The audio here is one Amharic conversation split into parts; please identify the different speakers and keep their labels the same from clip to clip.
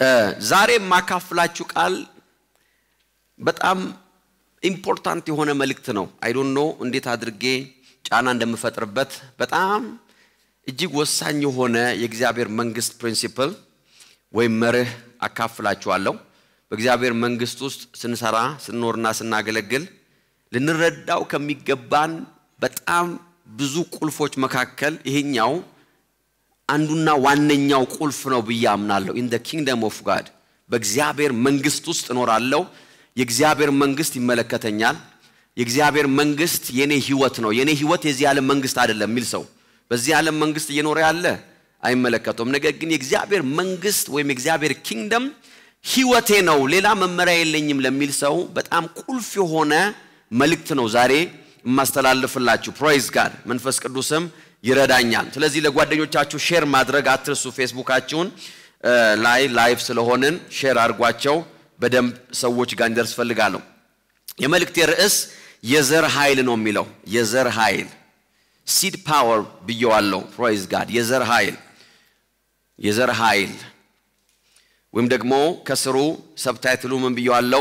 Speaker 1: ዛሬ ማካፍላችሁ ቃል በጣም ኢምፖርታንት የሆነ መልእክት ነው I don't know እንዴት አድርጌ ጫና እንደምፈጥርበት በጣም እጅግ ወሳኝ የሆነ የእግዚአብሔር መንግስት ፕሪንሲፕል ወይ መርህ አካፍላችኋለሁ በእግዚአብሔር መንግስት ውስጥ ስንሰራ ስንኖርና ስናገለግል ልንረዳው ከሚገባን በጣም ብዙ ቁልፎች መካከል ይሄኛው አንዱና ዋነኛው ቁልፍ ነው ብያምናለሁ in the kingdom of God በእግዚአብሔር መንግስት ውስጥ እኖራለሁ የእግዚአብሔር መንግስት ይመለከተኛል የእግዚአብሔር መንግስት የኔ ህይወት ነው የኔ ህይወት የዚህ ዓለም መንግስት አይደለም ሚል ሰው በዚህ ዓለም መንግስት እየኖረ ያለ አይመለከተውም ነገር ግን የእግዚአብሔር መንግስት ወይም የእግዚአብሔር ኪንግደም ህይወቴ ነው ሌላ መመሪያ የለኝም ለሚል ሰው በጣም ቁልፍ የሆነ መልእክት ነው ዛሬ ማስተላለፍላችሁ praise God መንፈስ ቅዱስም ይረዳኛል ስለዚህ ለጓደኞቻችሁ ሼር ማድረግ አትርሱ ፌስቡካችሁን ላይ ላይቭ ስለሆነን ሼር አድርጓቸው በደም ሰዎች ጋር እንደርስ ፈልጋለሁ የመልእክቴ ርዕስ የዘር ኃይል ነው የሚለው የዘር ኃይል seed power ብየዋለሁ praise God የዘር ኃይል ወይም ደግሞ ከስሩ ሰብታይትሉ ምን ብየዋለሁ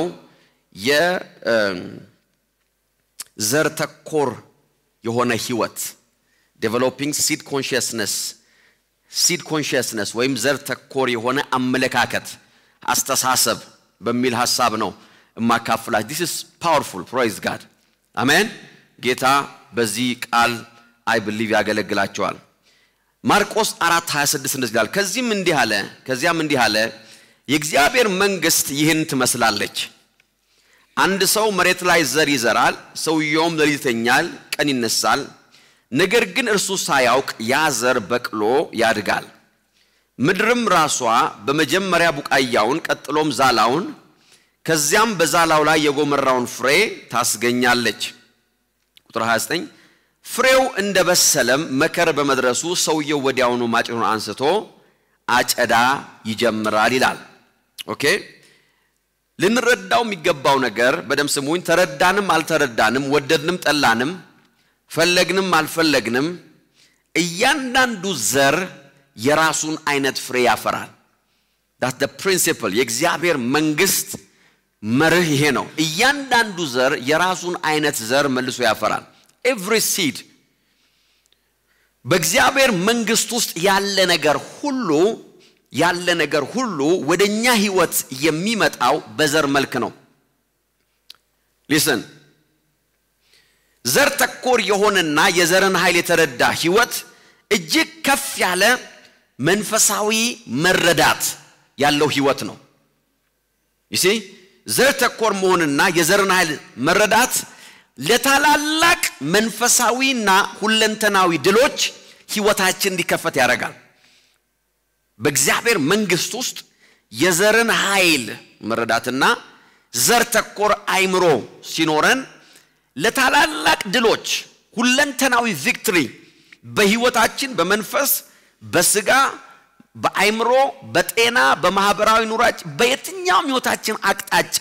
Speaker 1: የዘር ተኮር የሆነ ህይወት developing seed consciousness ወይም ዘር ተኮር የሆነ አመለካከት አስተሳሰብ በሚል ሐሳብ ነው ማካፈላችሁ this is powerful praise God amen ጌታ በዚህ ቃል I believe ያገለግላችኋል ማርቆስ 4:26 እንደዚህ ይላል ከዚያም እንዲህ አለ የእግዚአብሔር መንግስት ይህን ትመስላለች አንድ ሰው መሬት ላይ ዘር ይዘራል ሰውየውም ሌሊት ይተኛል ቀን ይነሳል ነገር ግን እርሱ ሳያውቅ ያ ዘር በቅሎ ያድጋል ምድርም ራሷ በመጀመሪያ ቡቃያውን ቀጥሎም ዛላውን ከዚያም በዛላው ላይ የጎመራውን ፍሬ ታስገኛለች ቁጥር 29 ፍሬው እንደበሰለም መከር በመድረሱ ሰውየው ወዲያውኑ ማጭኑን አንስቶ አጨዳ ይጀምራል ይላል ኦኬ ልንረዳው የሚገባው ነገር በደም ስሙኝ ተረዳንም አልተረዳንም ወደድንም ጠላንም ፈለግንም አልፈለግንም እያንዳንዱ ዘር የራሱን አይነት ፍሬ ያፈራል that's the principle የእግዚአብሔር መንግስት መርህ ይሄ ነው እያንዳንዱ ዘር የራሱን አይነት ዘር መልሶ ያፈራል every seed በእግዚአብሔር መንግስት ውስጥ ያለ ነገር ሁሉ ወደኛ ህይወት የሚመጣው በዘር መልክ ነው listen ዘር ተኮር የሆነና የዘርን ኃይል የተረዳ ህይወት እጅግ ከፍ ያለ መንፈሳዊ መረዳት ያለው ህይወት ነው you see ዘር ተኮር መሆንና የዘርን ኃይል መረዳት ለታላላቅ መንፈሳዊና ሁለንተናዊ ድሎች ህይወታችን እንዲከፈት ያደርጋል በእግዚአብሔር መንግስት ውስጥ የዘርን ኃይል መረዳትና ዘር ተኮር አይምሮ ሲኖረን ለታላላቅ ድሎች ሁለንተናዊ ቪክቶሪ በህይወታችን በመንፈስ በስጋ በአይምሮ በጤና በማህበራዊ ኑራጭ በየትኛውም ህይወታችን አቅጣጫ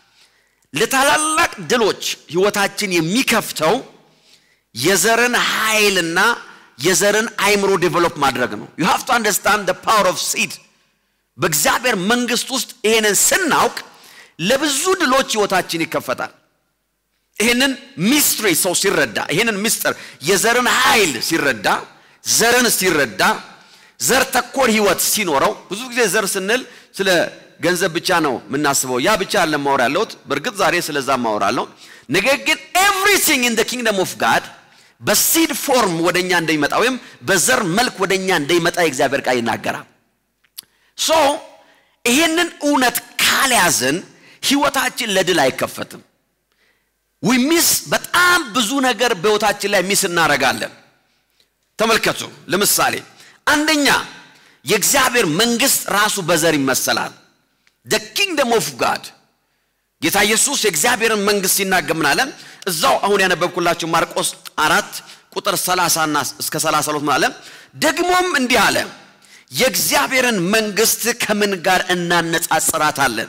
Speaker 1: ለታላላቅ ድሎች ህይወታችን የሚከፍተው የዘርን ኃይልና የዘርን አይምሮ ዴቨሎፕ ማድረግ ነው you have to understand the power of seed በእግዚአብሔር መንግስት ውስጥ ይሄንን ስናውቅ ለብዙ ድሎች ህይወታችን ይከፈታል ይሄንን ሚስትሪ ሰው ሲረዳ ይሄንን ሚስጥር የዘርን ኃይል ሲረዳ ዘርን ሲረዳ ዘር ተኮር ህይወት ሲኖረው ብዙ ጊዜ ዘር ስንል ስለ ገንዘብ ብቻ ነው ምናስበው ያ ብቻ ለማወራ ያለው በርግጥ ዛሬ ስለዛ ማወራለሁ ነገር ግን everything in the kingdom of God በሲድ ፎርም ወደኛ እንደሚመጣ ወይም በዘር መልክ ወደኛ እንደሚመጣ የእግዚአብሔር ቃል ይናገራል so ይሄንን እውነት ካልያዘን ህይወታችን ለድል አይከፈትም we miss በጣም ብዙ ነገር በህይወታችን ላይ ሚስ እናረጋለን ተመልከቱ ለምሳሌ አንደኛ የእግዚአብሔር መንግስት ራሱ በዘር ይመሰላል the kingdom of God ጌታ ኢየሱስ የእግዚአብሔርን መንግስት ሲናገምናል እዛው አሁን ያነበብኩላችሁ ማርቆስ 4 ቁጥር 30 እና እስከ 32 ማለት ደግሞም እንዲህ አለ የእግዚአብሔርን መንግስት ከምን ጋር እናነጻጽራታለን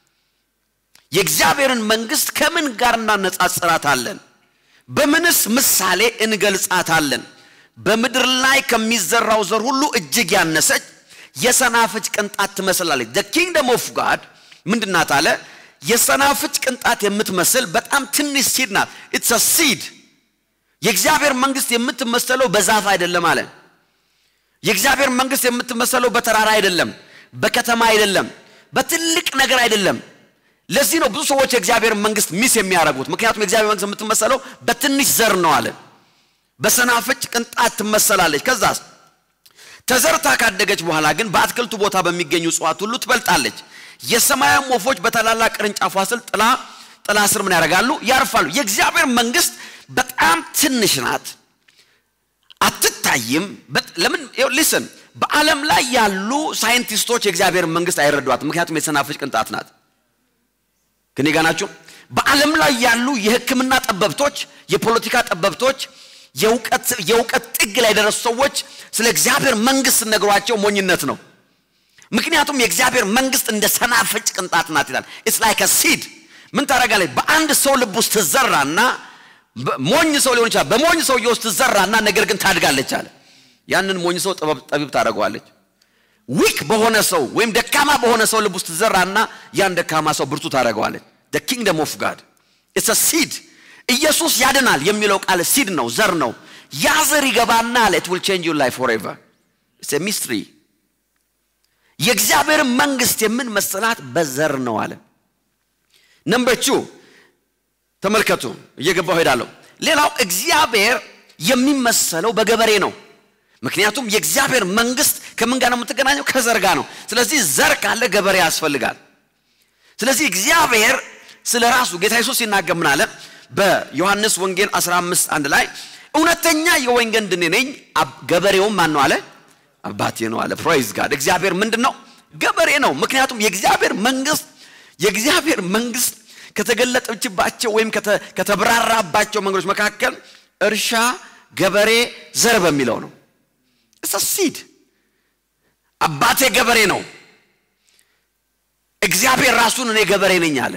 Speaker 1: የእግዚአብሔርን መንግስት ከምን ጋር እናነጻጽራታለን በምንስ ምሳሌ እንገልጻታለን በምድር ላይ ከሚዘራው ዘር ሁሉ እጅግ ያነሰች የሰናፍጭ ቅንጣት ትመስላለች the kingdom of God ምንድናት አለ የሰናፍጭ ቅንጣት የምትመስል በጣም ትንሽ seed ናት it's a seed የእግዚአብሔር መንግስት የምትመስለው በዛፍ አይደለም አለ የእግዚአብሔር መንግስት የምትመስለው በተራራ አይደለም በከተማ አይደለም በትልቅ ነገር አይደለም ለዚህ ነው ብዙ ሰዎች የእግዚአብሔር መንግስት ሚስ የሚያረጉት ምክንያቱም የእግዚአብሔር መንግስት የምትመስለው በትንሽ ዘር ነው አለ በሰናፍጭ ቅንጣት ትመስላለች ከዛስ ተዘርታ ካደገች በኋላ ግን በአትክልቱ ቦታ በሚገኙ ዕፅዋት ሁሉ ትበልጣለች የሰማያም ወፎች በተላላቅ ቅርንጫፏ ስር ጥላ ስር ምን ያደርጋሉ ያርፋሉ የእግዚአብሔር መንግስት በጣም ትንሽ ናት አትታይም ለምን listen በዓለም ላይ ያሉ ሳይንቲስቶች የእግዚአብሔር መንግስት አይረዷትም ምክንያቱም የሰናፍጭ ቅንጣት ናት ግን ይጋናችሁ በዓለም ላይ ያሉ የሕክምና ጠበብቶች የፖለቲካ ጠበብቶች የውቀት ጥግ ላይ ደረሱ ሰዎች ስለ እግዚአብሔር መንግስት ነግሯቸው ሞኝነት ነው ምክንያቱም የእግዚአብሔር መንግስት እንደ ሰናፍጭ ቅንጣት ናት ይላል it's like a seed ምን ታረጋለች በአንድ ሰው ልብ ውስጥ ተዘራና ሞኝ ሰው ሊሆን ይችላል በሞኝ ሰው ውስጥ ተዘራና ነገር ግን ታድጋለች አለ ያንን ሞኝ ሰው ጠቢብ ታረጋዋለች ዊክ በሆነ ሰው ወይም ደካማ በሆነ ሰው ልብ ውስጥ ተዘራና ያን ደካማ ሰው ብርቱ ታረጋዋለች the kingdom of God it's a seed ኢየሱስ ያድናል የሚለው ቃል seed ነው ዘር ነው ያ ዘር ይገባና it will change your life forever it's a mystery የእግዚአብሔር መንግስት የምን መሰላት በዘር ነው አለ number 2 ተመልከቱ እየገባው ሄዳለሁ ሌላው እግዚአብሔር የሚመሰለው በገበሬ ነው ምክንያቱም የእግዚአብሔር መንግስት ከምን ጋር ነው የምትገናኘው ከዘር ጋር ነው ስለዚህ ዘር ካለ ገበሬ ያስፈልጋል ስለዚህ እግዚአብሔር ስለራሱ ጌታ ኢየሱስ ሲናገር ምን አለ በዮሐንስ ወንጌል 15:1 ላይ እውነተኛ የወይን ግንድ ነኝ ገበሬውም ማን ነው አለ አባቴ ነው አለ praise God እግዚአብሔር ምንድነው ገበሬ ነው ምክንያቱም የእግዚአብሔር መንግስት ከተገለጠችባቸው ወይም ከተብራራባቸው መንገዶች መካከል እርሻ ገበሬ ዘር በሚለው ነው it's a seed አባቴ ገበሬ ነው እግዚአብሔር ራሱን እኔ ገበሬ ነኝ አለ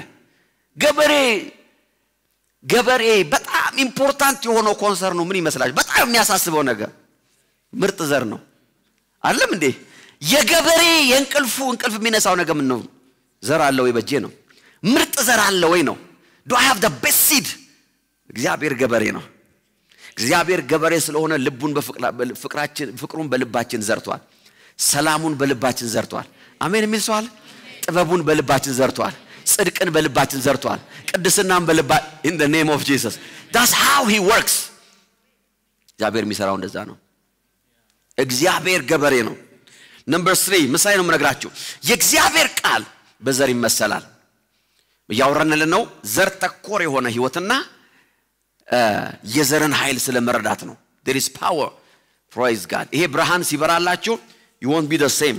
Speaker 1: ገበሬ በጣም ኢምፖርታንት የሆነው ኮንሰርን ነው ምን ይመስላል በጣም የሚያሳስበው ነገር ምርጥ ዘር ነው አይደለም እንዴ የገበሬ እንቅልፍ የሚነሳው ነገር ምን ነው ዘር አለ ወይ በጄ ነው ምርጥ ዘር አለ ወይ ነው do I have the best seed እግዚአብሔር ገበሬ ነው እግዚአብሔር ገበሬ ስለሆነ ልቡን ፍቅሩን በልባችን ዘርቷል ሰላሙን በልባችን ዘርቷል አሜን የሚል ሰው አለ ጥበቡን በልባችን ዘርቷል ጽድቅን በልባችን ዘርቷል ቅድስናን in the name of Jesus that's how he works እግዚአብሔር የሚሰራው እንደዛ ነው እግዚአብሔር ገበሬ ነው number 3 ምሳሌ ነው የምነግራችሁ የእግዚአብሔር ቃል በዘር ይመሰላል ያወራነልን ነው ዘር ተኮር የሆነ ህይወትና የዘርን ኃይል ስለመረዳት ነው there is power praise God ይሄ ብርሃን ሲበራላችሁ you won't be the same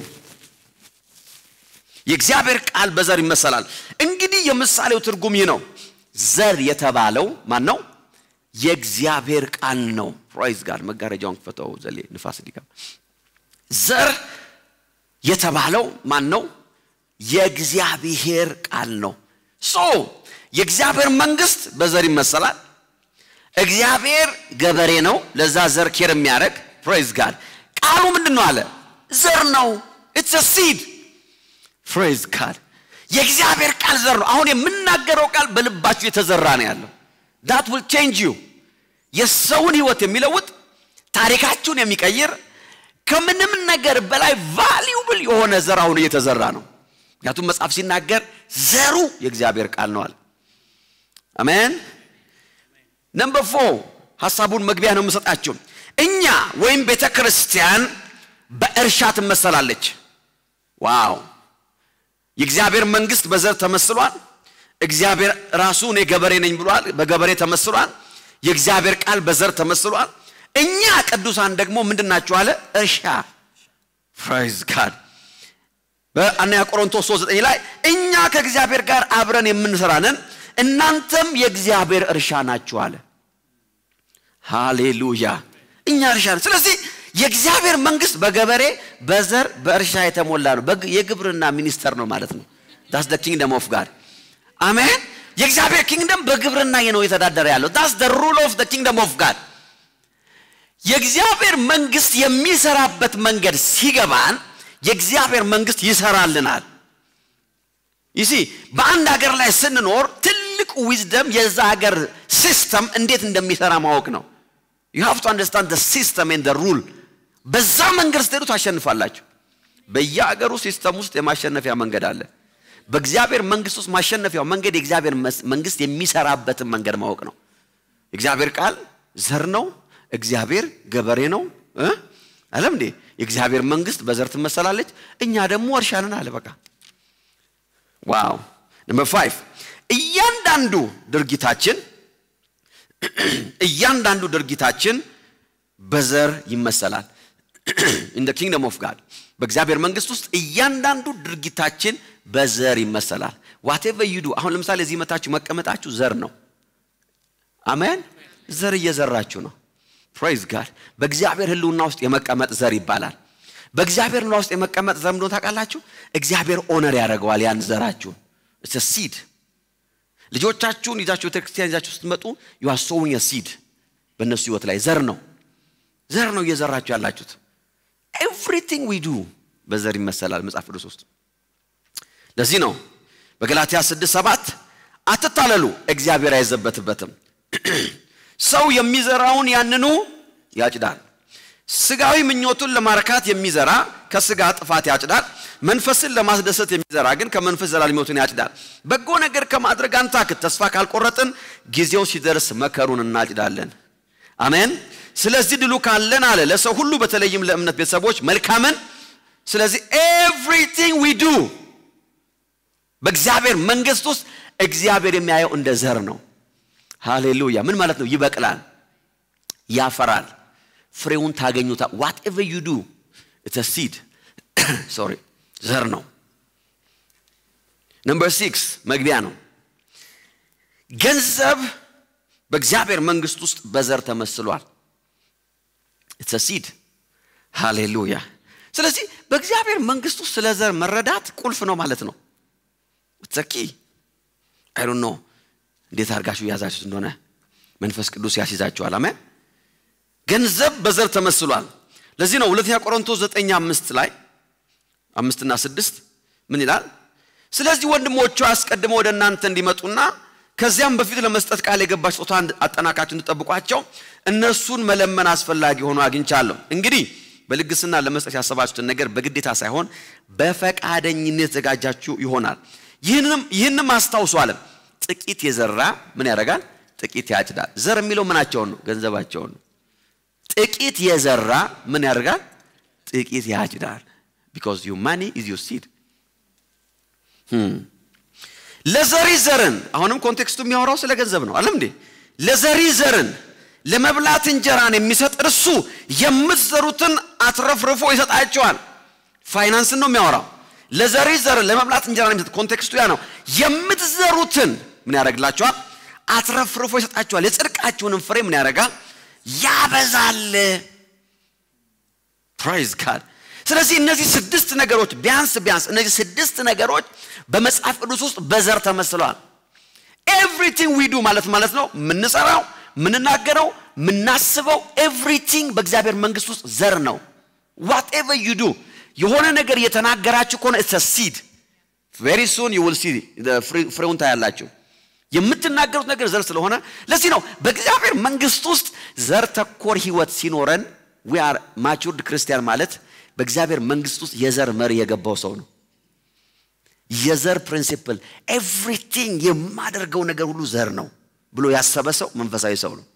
Speaker 1: የእግዚአብሔር ቃል በዘር ይመሰላል እንግዲህ የምሳሌው ትርጉም ይህ ነው ዘር የተባለው ማን ነው የእግዚአብሔር ቃል ነው praise God መጋረጃውን ፈተው ዘሌ ንፋስ ዲጋ ዘር የተባለው ማን ነው የእግዚአብሔር ቃል ነው so የእግዚአብሔር መንግስት በዘር ይመሰላል እግዚአብሔር ገበሬ ነው ለዛ ዘር ኬር የሚያረግ praise God ቃሉ ምንድነው አለ ዘር ነው it's a seed praise God የእግዚአብሔር ቃል ዘር ነው አሁን የምናገረው ቃል በልባችሁ የተዘራ ነው ያለው that will change you የሰውን ህይወት የሚለውጥ ታሪካችሁን የሚቀይር ከምንም ነገር በላይ valuable የሆነ ዘር አሁን እየተዘራ ነው ያቱም መጽሐፍ ሲናገር ዘሩ የእግዚአብሔር ቃል ነው አለ አሜን number 4 ሐሳቡን መግቢያ ነው የምሰጣችሁ እኛ ወይም ቤተክርስቲያን በእርሻ ትመሰላለች ዋው የእግዚአብሔር መንግስት በዘር ተመስሏል እግዚአብሔር ራሱ እኔ ገበሬ ነኝ ብሏል በገበሬ ተመስሏል የእግዚአብሔር ቃል በዘር ተመስሏል እኛ ቅዱሳን ደግሞ ምንድናችሁ አለ እርሻ praise God በአንደኛ ቆሮንቶስ 3:9 ላይ እኛ ከእግዚአብሔር ጋር አብረን የምንሰራነን እናንተም የእግዚአብሔር እርሻ ናችሁ አለ ሃሌሉያ እኛ እርሻ ነን ስለዚህ የእግዚአብሔር መንግስት በገበሬ በዘር በእርሻ የተሞላ ነው የግብርና ሚኒስተር ነው ማለት ነው that's the kingdom of God አሜን የእግዚአብሔር ኪንግደም በግብርና ነው የተዳደረ ያለው that's the rule of the kingdom of God የእግዚአብሔር መንግስት የሚሰራበት መንገድ ሲገባን የእግዚአብሔር መንግስት ይሰራልናል ይሲ በአንድ ሀገር ላይ ስንኖር ትልቁ wisdom የዛ ሀገር ሲስተም እንዴት እንደሚሰራ ማወቅ ነው you have to understand the system and the rule በዛ መንገድ ስትሄዱ ታሸንፋላችሁ በየሀገሩ ሲስተም ውስጥ የማሸነፊያ መንገድ አለ በእግዚአብሔር መንግስት ውስጥ ማሸነፊያው መንገድ የእግዚአብሔር መንግስት የሚሰራበትን መንገድ ማወቅ ነው እግዚአብሔር ቃል ዘር ነው እግዚአብሔር ገበሬ ነው አለም እንዴ የእግዚአብሔር መንግስት በዘር ትመሰላለች እኛ ደግሞ እርሻንን አለ በቃ ዋው number 5 እያንዳንዱ ድርጊታችን በዘር ይመሰላል in the kingdom of God በእግዚአብሔር መንግስት ውስጥ እያንዳንዱ ድርጊታችን በዘር ይመሰላል whatever you do አሁን ለምሳሌ እዚህ መታችሁ መቀመጣችሁ ዘር ነው አሜን ዘር እየዘራችሁ ነው praise God በእግዚአብሔር ህልውና ውስጥ የመቀመጥ ዘር ይባላል በእግዚአብሔር ህልውና ውስጥ የመቀመጥ ዘር እንደሆነ ታውቃላችሁ እግዚአብሔር ኦነር ያደርገዋል ያን ዘራችሁ it's a seed ልጆቻችሁን ይዛችሁ ቤተክርስቲያን ይዛችሁ ስትመጡ you are sowing a seed በእነሱ ህይወት ላይ ዘር ነው እየዘራችሁ ያላችሁት everything we do በዘር ይመሰላል መጽሐፍ ቅዱስ ውስጥ ለዚህ ነው በገላትያ 6:7 አትታለሉ እግዚአብሔር አይዘበትበትም ሰው የሚዘራውን ያንኑ ያጭዳል ስጋዊ ምኞቱን ለማርካት የሚዘራ ከስጋ ጥፋት ያጭዳል መንፈስን ለማስደሰት የሚዘራ ግን ከመንፈስ ዘላለም ሕይወትን ያጭዳል በጎ ነገር ከማድረግ አንታክት ተስፋ ካልቆረጥን ጊዜው ሲደርስ መከሩን እናጭዳለን አሜን ስለዚህ ድሉ ካለን አለ ለሰው ሁሉ በተለይም ለእምነት ቤተሰቦች መልካምን ስለዚህ everything we do በእግዚአብሔር መንግስት ውስጥ እግዚአብሔር የሚያየው እንደ ዘር ነው ሃሌሉያ ምን ማለት ነው ይበቅላል ያፈራል ፍሬውን ታገኙታ whatever you do it's a seed sorry ዘር ነው number 6 መግቢያ ነው ገንዘብ በእግዚአብሔር መንግስት ውስጥ በዘር ተመስሏል it's a seed hallelujah ስለዚህ በእግዚአብሔር መንግስት ውስጥ ስለ ዘር መረዳት ቁልፍ ነው ማለት ነው it's a key I don't know እንዴት አርጋችሁ ያዛችሁት እንደሆነ መንፈስ ቅዱስ ያሲዛችኋል አሜን ገንዘብ በዘር ተመስሏል ለዚህ ነው ሁለተኛ ቆሮንቶስ 9:5 ላይ 5 እና 6 ምን ይላል ስለዚህ ወንድሞቹ አስቀድመው ወደ እናንተ እንዲመጡና ከዚያም በፊት ለመስጠት ቃል የገባችሁ ጾታ አጠናካችሁ እንድትጠብቋቸው እነሱን መለመን አስፈላጊ ሆኖ አግኝቻለሁ እንግዲህ በልግስና ለመስጠት ያሰባችሁትን ነገር በግዴታ ሳይሆን በፈቃደኝነት ተጋጃችሁ ይሆናል ይህንም አስተውሏል ጥቂት የዘራ ምን ያደርጋል ጥቂት ያጭዳል ዘር የሚለው ምናቸው ነው ገንዘባቸው ነው ጥቂት የዘራ ምን ያደርጋል ጥቂት ያጭዳል because your money is your seed ለዘሪ ዘርን አሁንም ኮንቴክስቱ የሚያወራው ስለ ገንዘብ ነው አይደል እንዴ ለዘሪ ዘርን ለመብላት እንጀራን የሚሰጥ እርሱ የምትዘሩትን አትረፍርፎ ይሰጣቸዋል ፋይናንስ ነው የሚያወራው ለዘሪ ዘርን ለመብላት እንጀራን የሚሰጥ ኮንቴክስቱ ያ ነው የምትዘሩትን ምን ያደርግላችኋል አትረፍርፎ ይሰጣቸዋል የጽድቃችሁንም ፍሬ ምን ያደርጋል ያበዛል praise God ስለዚህ እነዚህ 6 ነገሮች ቢያንስ እነዚህ 6 ነገሮች በመጽሐፍ ቅዱስ ውስጥ በዘር ተመስለዋል everything we do ማለት ነው ምንሰራው ምንናገረው ምናስበው everything በእግዚአብሔር መንግስት ውስጥ ዘር ነው whatever you do የሆነ ነገር የተናገራችሁ ከሆነ it's a seed very soon you will see the fruit ያላችሁ የምትናገሩት ነገር ዘር ስለሆነ ለዚህ ነው በእግዚአብሔር መንግስት ውስጥ ዘር ተኮር ህይወት ሲኖረን we are matured Christian ማለት በእግዚአብሔር መንግስት ውስጥ የዘር መሪ የገባው ሰው ነው የዘር ፕሪንሲፕል everything የማደርገው ነገር ሁሉ ዘር ነው ብሎ ያሰበ ሰው መንፈሳዊ ሰው ነው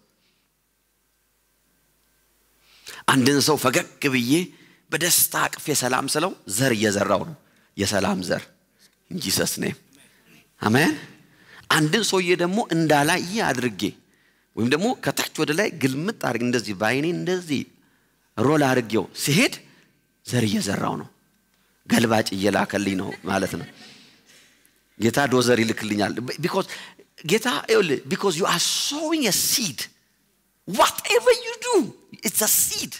Speaker 1: አንድን ሰው ፈገግ ብዬ በደስታ አቅፌ ሰላም ስለው ዘር እየዘራው ነው የሰላም ዘር in Jesus name አሜን አንድን ሰውዬ ደግሞ እንዳላይ አድርጌ ወይም ደግሞ ከታች ወደ ላይ ግልምጥ አድርጌ እንደዚህ ባይኔ እንደዚህ ሮል አድርጌው ሲሄድ ዘር እየዘራው ነው ገልባጭ እየላከልኝ ነው ማለት ነው ጌታ ዶዘር ይልክልኛል because you are sowing a seed whatever you do it's a seed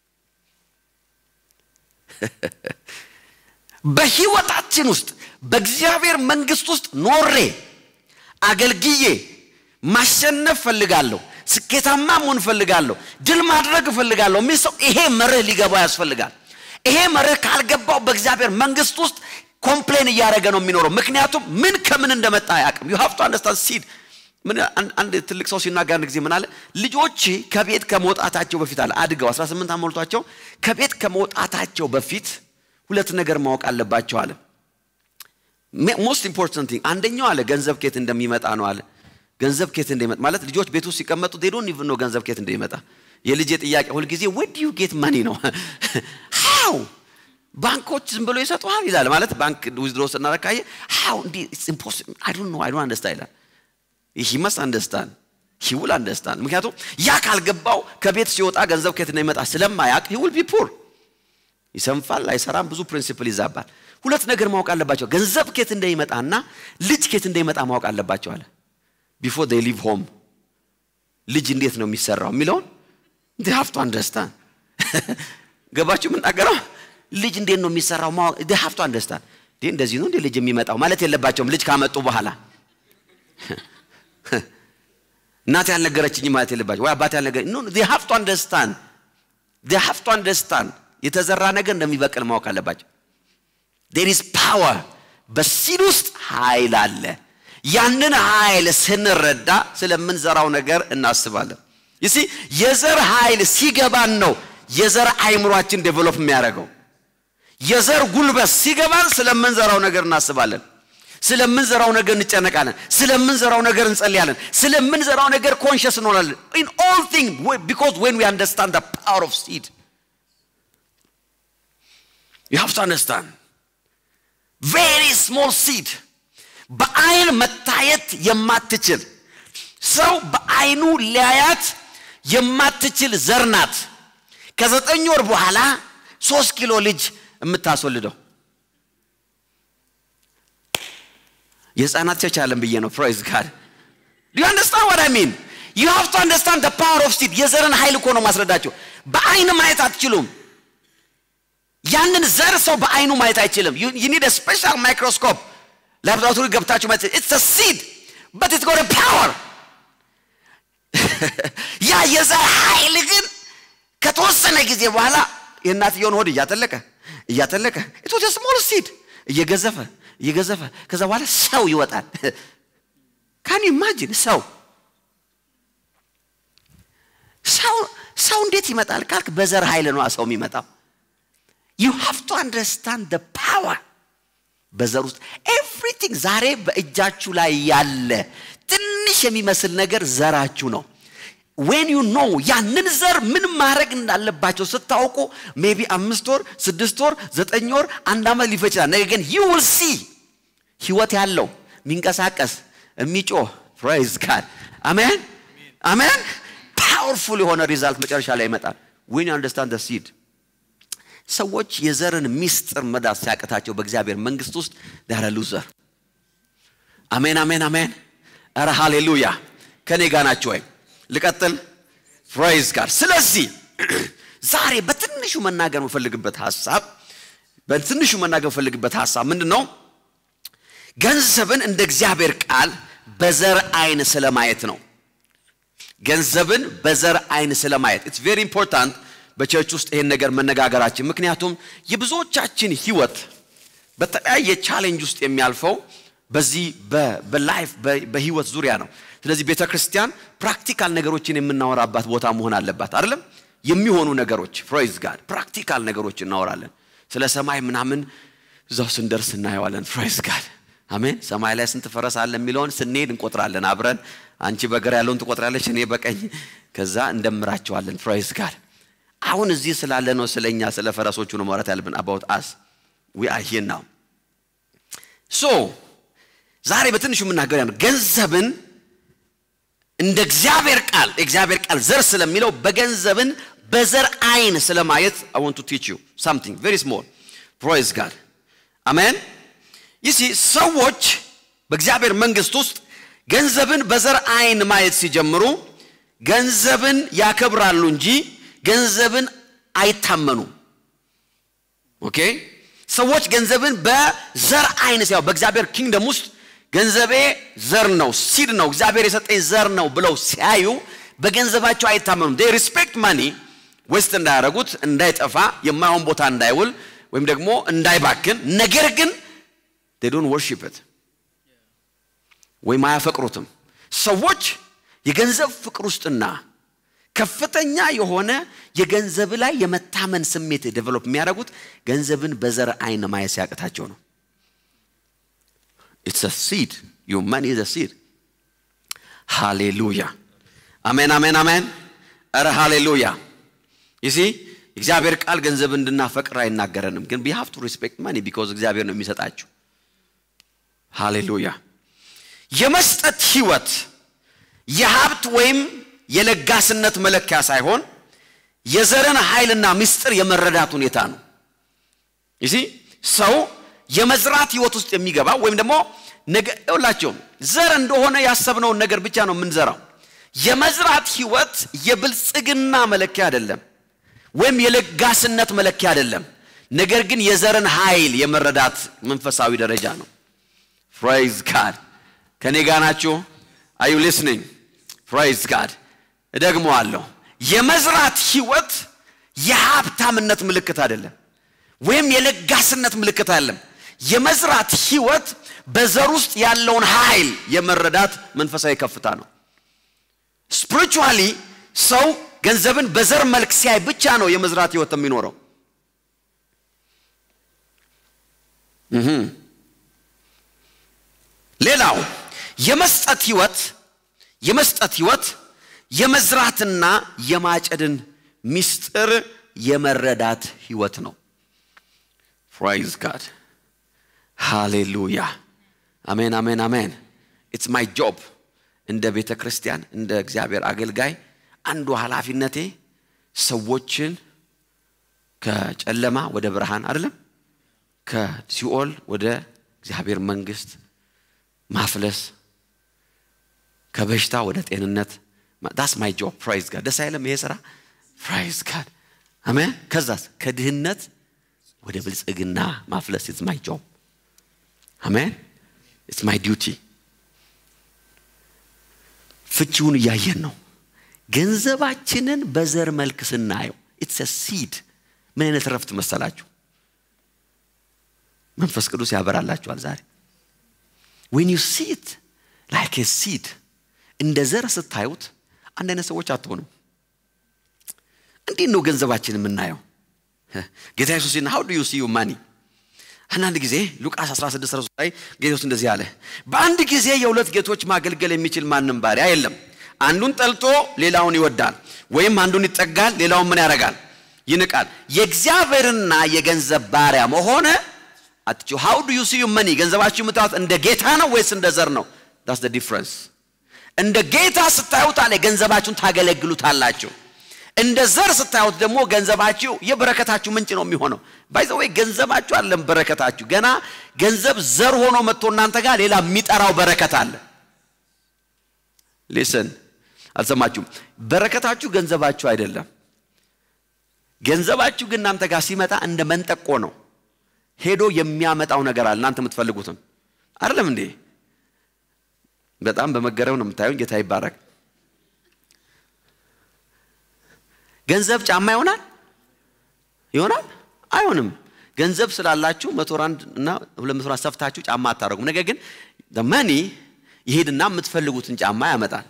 Speaker 1: በህይወታችን ውስጥ በእግዚአብሔር መንግስት ውስጥ ኖሬ አገልግዬ ማሸነፍ ፈልጋለሁ ስኬታማ መሆን ፈልጋለሁ ድል ማድረግ ፈልጋለሁ ሚሰው ይሄ መርህ ሊገባ ያስፈልጋል ይሄ መርህ ካልገባው በእግዚአብሔር መንግስት ውስጥ ኮምፕሌን እያደረገ ነው የሚኖረው ምክንያቱም ምን ከምን እንደመጣ ያቀም you have to understand seed ምን አንድ ትልቅ ሰው ሲናገር አንድ ጊዜ ምን አለ ልጆች ከቤት ከመውጣታቸው በፊት አለ አድገው 18 ዓመት ሞልቷቸው ከቤት ከመውጣታቸው በፊት ሁለት ነገር ማወቅ አለባቸው አለ most important thing አንደኛው አለ ገንዘብ ከየት እንደሚመጣ ነው አለ ገንዘብ ከየት እንደሚመጣ ማለት ልጆች ቤት ውስጥ ሲቀመጡ they don't even know ገንዘብ ከየት እንደሚመጣ የልጅ ጥያቄ ሁሉ ጊዜ where do you get money ነው how ባንኮች ዝም ብሎ ይሰጡሃል ይላል ማለት ባንክ withdraw ስናረካየ how it's impossible I don't understand he must understand he will understand ምክንያቱም ያ ካልገባው ከቤት ሲወጣ ገንዘብ ከየት እንደሚመጣ ስለማያቅ he will be poor ይሰንፋል አይሰራም ብዙ ፕሪንሲፕል ይዛባል ሁለት ነገር ማወቅ አለባቸው ገንዘብ ከየት እንደሚመጣና ልጅ ከየት እንደሚመጣ ማወቅ አለባቸው አለ before they leave home ልጅ እንዴት ነው የሚሰራው የሚለው they have to understand ገባችሁ ምን ታገራው ልጅ እንዴት ነው የሚሰራው they have to understand እንደዚህ ነው እንዴ ልጅ የሚመጣው ማለት የለባቸውም ልጅ ካመጡ በኋላ እናት ያልነገረችኝ ማለት የለባቸው ወይ አባት ያልነገረኝ no they have to understand የተዘራ ነገር እንደሚበቅል ማወቅ አለባቸው there is power በሲድ ውስጥ ኃይል አለ ያንን ኃይል ስንረዳ ስለምንዘራው ነገር እናስባለን you see የዘር ኃይል ሲገባን ነው የዘር አይምሮአችን ዴቨሎፕ የሚያደርገው የዘር ጉልበት ሲገባን ስለምንዘራው ነገር እናስባለን ስለምንዘራው ነገር እንጨነቃለን ስለምንዘራው ነገር እንጸልያለን ስለምንዘራው ነገር ኮንሺየስ እንሆናለን in all things because when we understand the power of seed you have to understand very small seed በአይን መታየት የማትችል ሰው በአይኑ ሊያያት የማትችል ዘርናት ከ9 ወር በኋላ 3 ኪሎ ልጅ የምታስወልደው የጻናት ቸቻለም ብዬ ነው praise God do you understand what I mean you have to understand the power of seed የዘርን ኃይል እኮ ነው ማስረዳቸው በአይን ማየት አትችሉም ያንን ዘር ሰው በአይኑ ማየት አይችልም you need a special microscope laboratory ገብታችሁ ማየት it's a seed but it's got a power ያ የዘር ኃይል ግን ከተወሰነ ጊዜ በኋላ የእናትየውን ሆድ እያተለቀ it was a small seed እየገዘፈ ከዛ በኋላ ሰው ይወጣል can you imagine ሰው እንዴት ይመጣል ካልክ በዘር ኃይል ነው ሰው የሚመጣው you have to understand the power በዘር ውስጥ everything ዛሬ በእጃችሁ ላይ ያለ ትንሽ የሚመስል ነገር ዘራችሁ ነው when you know ያንን ዘር ምን ማድረግ እንዳለባቸው ስታውቁ maybe 5 ወር 6 ወር 9 ወር 1 አመት ሊፈጅ ይችላል ነገር ግን you will see ህይወት ያለው ሚንቀሳቀስ የሚጮህ praise God amen powerful የሆነ ሪዛልት መጨረሻ ላይ ይመጣል when you understand the seed ሰዎች የዘርን ሚስጥር መዳስ ሲያቀታቸው በእግዚአብሔር መንግስት ውስጥ they are a loser amen ኧረ ሃሌሉያ ከኔ ጋር ናችሁ ወይ ልቀጥል praise God ስለዚህ ዛሬ በትንሹ መናገር መፈልግበት ሐሳብ ምንድነው ገንዘብን እንደ እግዚአብሔር ቃል በዘር አይን ስለማየት ነው ገንዘብን በዘር አይን ስለማየት it's very important በቸርች ውስጥ ይሄን ነገር መነጋገራችን ምክንያቱም የብዙዎቻችን ህይወት በተለያየ ቻሌንጅ ውስጥ የሚያልፈው በዚህ በላይፍ በህይወት ዙሪያ ነው ስለዚህ ቤተክርስቲያን ፕራክቲካል ነገሮችን የምናወራባት ቦታ መሆን አለባት አይደለም የሚሆኑ ነገሮች praise God ፕራክቲካል ነገሮች እናወራለን ስለ ሰማይ ምናምን እዛው ስንደርስ እናየዋለን praise God አሜን ሰማይ ላይ ስንት ፈረስ አለ የሚለውን ስንሄድ እንቆጥራለን አብረን አንቺ በግራ ያለውን ትቆጥራለሽ እኔ በቀኝ ከዛ እንደምራቸዋለን praise God አሁን እዚህ ስላለ ነው ስለኛ ስለ ፈረሶቹ ነው ማውራት ያለብን about us we are here now so ዛሬ በትንሹ ምናገር ያለው ገንዘብን እንደ እግዚአብሔር ቃል ዘር ስለሚለው በገንዘብን በዘር አይን ስለማየት I want to teach you something very small praise God amen you see ሰዎች በእግዚአብሔር መንግስት ውስጥ ገንዘብን በዘር አይን ማየት ሲጀምሩ ገንዘብን ያከብራሉ እንጂ ገንዘብን አይታመኑ ኦኬ ሰዎች ገንዘብን በዘር አይን ሲያዩ በእግዚአብሔር ኪንግደም ውስጥ ገንዘቤ ዘር ነው ሲድ ነው እግዚአብሔር የሰጠኝ ዘር ነው ብለው ሲያዩ በገንዘባቸው አይታመኑም they respect money ወስት እንዳያረጉት እንዳይጠፋ የማይሆን ቦታ እንዳይውል ወይም ደግሞ እንዳይባክን ነገር ግን they don't worship it ወይም አያፈቅሩትም ሰዎች የገንዘብ ፍቅር ውስጥና ከፍተኛ የሆነ የገንዘብ ላይ የመታመን ስሜት ዴቨሎፕ የሚያደርጉት ገንዘብን በዘር አይን ማየት ያቀታቸው ነው it's a seed your money is a seed hallelujah amen amen amen ara hallelujah you see እግዚአብሔር ቃል ገንዘብ እንድናፈቅር አይናገረንም ግን we have to respect money because እግዚአብሔር ነው የሚሰጣችሁ hallelujah የመስጠት ህይወት የሀብት ወይም የለጋስነት መለኪያ ሳይሆን የዘርን ኃይልና ምስጢር የመረዳት ሁኔታ ነው you see ሰው የመዝራት ህይወት ውስጥ የሚገባ ወይም ደግሞ ነገላችሁ ዘር እንደሆነ ያሰብነው ነገር ብቻ ነው ምንዘራው የመዝራት ህይወት የብልጽግና መለኪያ አይደለም ወይም የለጋስነት መለኪያ አይደለም ነገር ግን የዘርን ኃይል የመረዳት መንፈሳዊ ደረጃ ነው praise god ከኔ ጋር ናችሁ are you listening praise god እደግመዋለሁ የመዝራት ህይወት የሀብታምነት ምልክት አይደለም ወይም የለጋስነት ምልክት አይደለም የመዝራት ህይወት በዘር ውስጥ ያለውን ኃይል የመረዳት መንፈሳዊ ከፍታ ነው spiritually ሰው ገንዘብን በዘር መልክ ሲያይ ብቻ ነው የመዝራት ህይወት የሚኖረው ሌላው የመስጠት ህይወት የመዝራትና የማጨድን ምስጢር የመረዳት ህይወት ነው praise god hallelujah amen amen amen it's my job እንደ ቤተ ክርስቲያን እንደ እግዚአብሔር አገልጋይ አንዱ ኃላፊነቴ ሰዎችን ከጨለማ ወደ ብርሃን አይደለም ከሲኦል ወደ እግዚአብሔር መንግስት ማፍለስ ከበሽታ ወደ ጤንነት that's my job praise god ደስ አይልም ይሄ ስራ praise god amen ከዛስ ከድህነት ወደ ብልጽግና ማፍለስ it's my job amen it's my duty ፍቺውን ያየን ነው ገንዘባችንን በዘር መልክ ስናየው it's a seed ምን አይነት ረፍት መሰላችሁ መንፈስ ቅዱስ ያበራላችኋል ዛሬ when you see it like a seed እንደ ዘር ስታዩት አንድ አይነት ሰዎች አትሆኑም እንዴት ነው ገንዘባችንን የምናየው ጌታ ኢየሱስ how do you see your money አንድ ጊዜ ሉቃስ 16:3 ላይ ጌታስ እንደዚህ አለ በአንድ ጊዜ የሁለት ጌቶች ማገልገል የሚችል ማንንም ባሪያ የለም አንዱን ጠልቶ ሌላውን ይወዳል ወይም አንዱን ይጠጋል ሌላውን ምን ያረጋል ይንቃል የእግዚአብሔርና የገንዘብ ባሪያ መሆን አትቹ how do you see your money ገንዘባችሁ የምታዩት እንደ ጌታ ነው ወይስ እንደ ዘር ነው that's the difference እንደ ጌታ ስታዩት አለ ገንዘባችሁን ታገለግሉታላችሁ እንደ ዘር ስታዩት ደግሞ ገንዘባችሁ የበረከታችሁ ምንጭ ነው የሚሆነው by the way ገንዘባችሁ አለም በረከታችሁ ገና ገንዘብ ዘር ሆኖ መጥቶ እናንተ ጋር ሌላ የሚጠራው በረከት አለ listen አልሰማችሁም በረከታችሁ ገንዘባችሁ አይደለም ገንዘባችሁ ግን እናንተ ጋር ሲመጣ እንደ መንጠቆ ነው ሄዶ የሚያመጣው ነገር አለ እናንተ የምትፈልጉትን አይደለም እንዴ በጣም በመገረም ነው የምታዩኝ ጌታ ይባረክ ገንዘብ ጫማ ይሆናል አይሆንም ገንዘብ ስላላችሁ 100 እና 200 ሰፍታችሁ ጫማ አታረጉም ነገር ግን the money ይሄድና የምትፈልጉትን ጫማ ያመጣል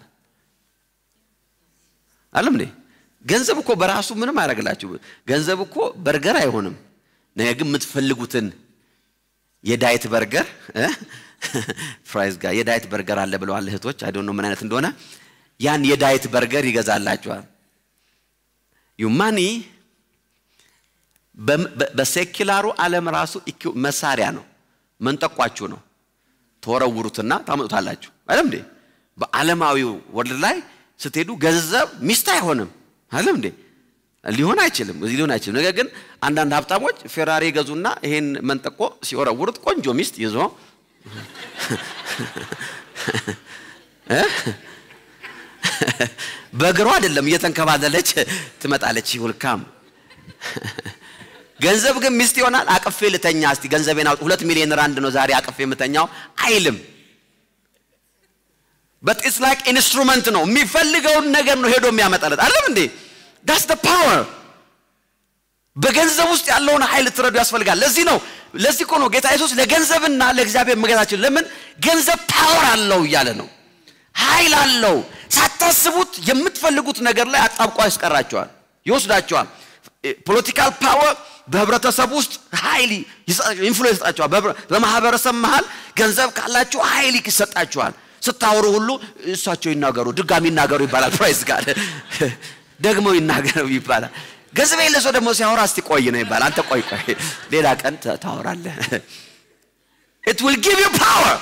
Speaker 1: አይደለም እንዴ ገንዘብ እኮ በራሱ ምንም አያረጋላችሁ ገንዘብ እኮ በርገር አይሆንም ነገር ግን የምትፈልጉትን የዳይት በርገር ፍራይዝ ጋር የዳይት በርገር አለ ብለዋል እህቶች አይ ዶንት ኖ ምን አይነት እንደሆነ ያን የዳይት በርገር ይገዛላችኋል your money በሴኩላሩ ዓለም ራሱ መሳሪያ ነው መንጠቋችሁ ነው ተወረውሩትና ታመጡታላችሁ አይደል እንዴ በዓለማዊው ወርልድ ላይ ስትሄዱ ገንዘብ ሚስት አይሆንም አይደል እንዴ ሊሆን አይችልም ነገር ግን አንዳንድ ሀብታሞች ፌራሪ ገዙና ይሄን መንጠቆ ሲወረውሩት ቆንጆ ሚስት ይዞ በግሯ አይደለም እየተንከባለለች ትመጣለች ይልካም ገንዘብ ግን ሚስት ይሆናል አቅፌ ልተኛ እስቲ ገንዘቤን አውጥ 2 ሚሊዮን ራንድ ነው ዛሬ አቅፌ የምተኛው አይልም but it's like instrument ነው የሚፈልገው ነገር ነው ሄዶ የሚያመጣለት አይደል እንዴ that's the power በገንዘብ ውስጥ ያለውን ኃይል ትረዱ ያስፈልጋል ለዚህ እኮ ነው ጌታ ኢየሱስ ለገንዘብና ለእግዚአብሔር መገዛችን ለምን ገንዘብ ፓወር አለው እያለ ነው ኃይል አለው ሳታስቡት የምትፈልጉት ነገር ላይ አጣብቆ ያስቀራቸዋል ይወስዳቸዋል ፖለቲካል ፓወር በህብረተሰብ ውስጥ ኃይል ኢንፍሉዌንስ ያጣቸዋል በማህበረሰብ መሃል ገንዘብ ካላችሁ ኃይል ይሰጣቸዋል ስታወሩ ሁሉ እሳቸው ይናገሩ ድጋሚ ይናገሩ ይባላል ፕራይስ ጋር ደግሞ ይናገሩ ይባላል ገንዘብ የለሰው ደግሞ ሲያወራ እስቲ ቆይ ነው ይባላል አንተ ቆይ ሌላ ቀን ታወራለህ it will give you power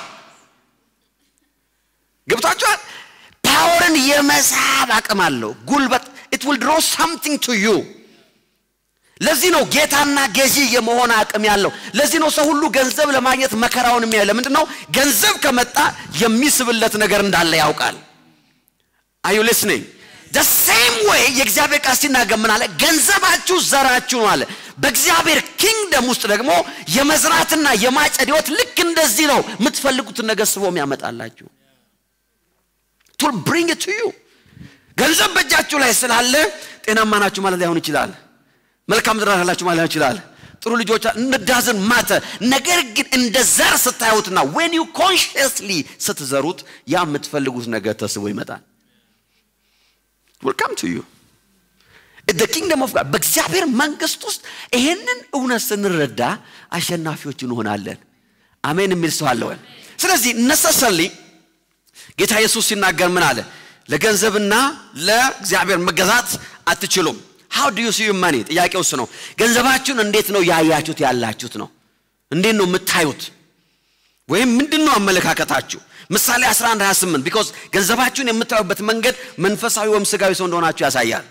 Speaker 1: ገብታችኋል ፓወርን የመሳብ አቅም አለው ጉልበት it will draw something to you ለዚህ ነው ጌታና ገዢ የመሆን አቅም ያለው ለዚህ ነው ሰው ሁሉ ገንዘብ ለማግኘት መከራውን የሚያይ ለምንድነው ገንዘብ ከመጣ የሚስብለት ነገር እንዳለ ያውቃል are you listening the same way የእግዚአብሔር ቃል ሲናገር ምን አለ ገንዘባችሁ ዘራችሁ ነው አለ በእግዚአብሔር ኪንግደም ውስጥ ደግሞ የመዝራትና የማጨድ ህይወት ልክ እንደዚህ ነው የምትፈልጉት ነገር ስቦ የሚያመጣላችሁ to bring it to you ገንዘብ በእጃችሁ ላይ ስላለ ጤናማ ናችሁ ማለት ላይሆን ይችላል መልካም ዝራላችሁ ማለት ይችላል ጥሩ ልጆች እንደዳዝን ማተ ነገር ግን እንደ ዘር ስታዩትና when you consciously ስትዘሩት ያ የምትፈልጉት ነገር ተስቦ ይመጣል will come to you in the kingdom of God በእግዚአብሔር መንግስት ውስጥ ይሄንን እውነት ስንረዳ አሸናፊዎች እንሆናለን አሜን የሚል ሰው አለ ወይ ስለዚህ necessarily ጌታ ኢየሱስ ሲናገር ምን አለ ለገንዘብና ለእግዚአብሔር መገዛት አትችሉም how do you see your money ጥያቄው እሱ ነው ገንዘባችሁን እንዴት ነው ያያችሁት ያላችሁት ነው እንዴት ነው የምታዩት ወይም ምንድነው አመለካከታችሁ ምሳሌ 11:28 because ገንዘባችሁን የምታዩበት መንገድ መንፈሳዊ ወይም ስጋዊ ሰው እንደሆናችሁ ያሳያል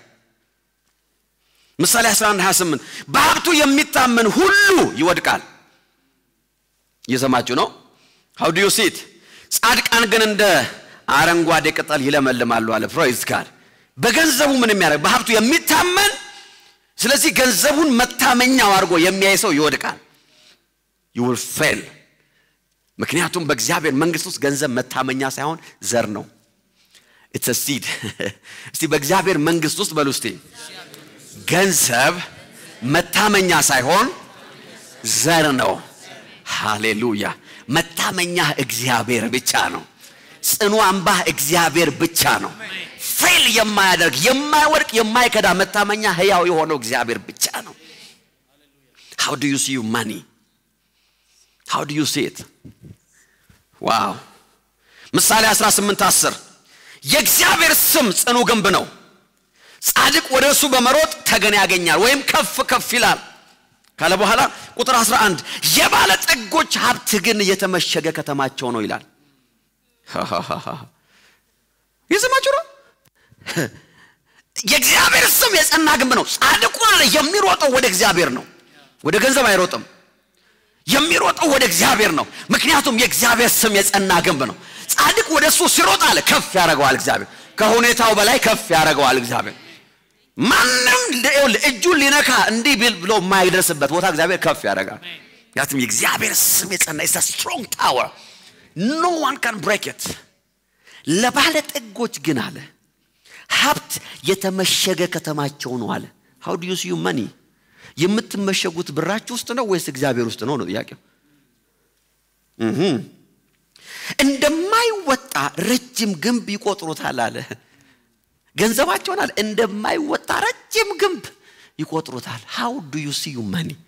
Speaker 1: ምሳሌ 11:28 በሀብቱ የሚታመን ሁሉ ይወድቃል እየሰማችሁ ነው how do you see it ጻድቃን ግን እንደ አረንጓዴ ቅጠል ይለመልማሉ አለ ፕራይዝ ጋር በገንዘቡ ምን የሚያደርግ በሀብቱ የሚታመን ስለዚህ ገንዘቡን መታመኛው አድርጎ የሚያይ ሰው ይወድቃል you will fail ምክንያቱም በእግዚአብሔር መንግስት ውስጥ ገንዘብ መታመኛ ሳይሆን ዘር ነው it's a seed እስቲ በእግዚአብሔር መንግስት ውስጥ በሉስቲ ገንዘብ መታመኛ ሳይሆን ዘር ነው ሃሌሉያ መታመኛ እግዚአብሔር ብቻ ነው ጽኑ አምባ እግዚአብሔር ብቻ ነው ፌል የማያደርግ የማይወድቅ የማይከዳ መታመኛ ህያው የሆነው እግዚአብሔር ብቻ ነው how do you see your money how do you see it wow ምሳሌ 18:10 የእግዚአብሔር ስም ጽኑ ግንብ ነው ጻድቅ ወደሱ በመሮጥ ተገን ያገኛል ወይም ከፍ ከፍ ይላል ካለ በኋላ ቁጥር 11 የባለ ጠጎች ሀብት ግን የተመሸገ ከተማቸው ነው ይላል ይሰማችሁ ነው የእግዚአብሔር ስም የጸና ግንብ ነው ጻድቁ የሚሮጠው ወደ እግዚአብሔር ነው ወደ ገንዘብ አይሮጥም የሚሮጠው ወደ እግዚአብሔር ነው ምክንያቱም የእግዚአብሔር ስም የጸና ግንብ ነው ጻድቅ ወደሱ ሲሮጥ አለ ከፍ ያረጋዋል እግዚአብሔር ከሁኔታው በላይ ከፍ ያረጋዋል እግዚአብሔር ማንም እጁ ሊነካ እንዲህ ብሎ ማይደርስበት ቦታ እግዚአብሔር ከፍ ያረጋል ያትም የእግዚአብሔር ስም የጸና is a strong tower no one can break it ለባለ ጠጎች ግን አለ ሀብት የተመሸገ ከተማቸው ነው አለ how do you see your money የምትመሸጉት ብራችሁ ውስጥ ነው ወይስ እግዚአብሔር ውስጥ ነው ጥያቄው እንደማይወጣ ረጅም ግንብ ይቆጥሩታል አለ ገንዘባቸውን አለ እንደማይወጣ ረጅም ግንብ ይቆጥሩታል how do you see your money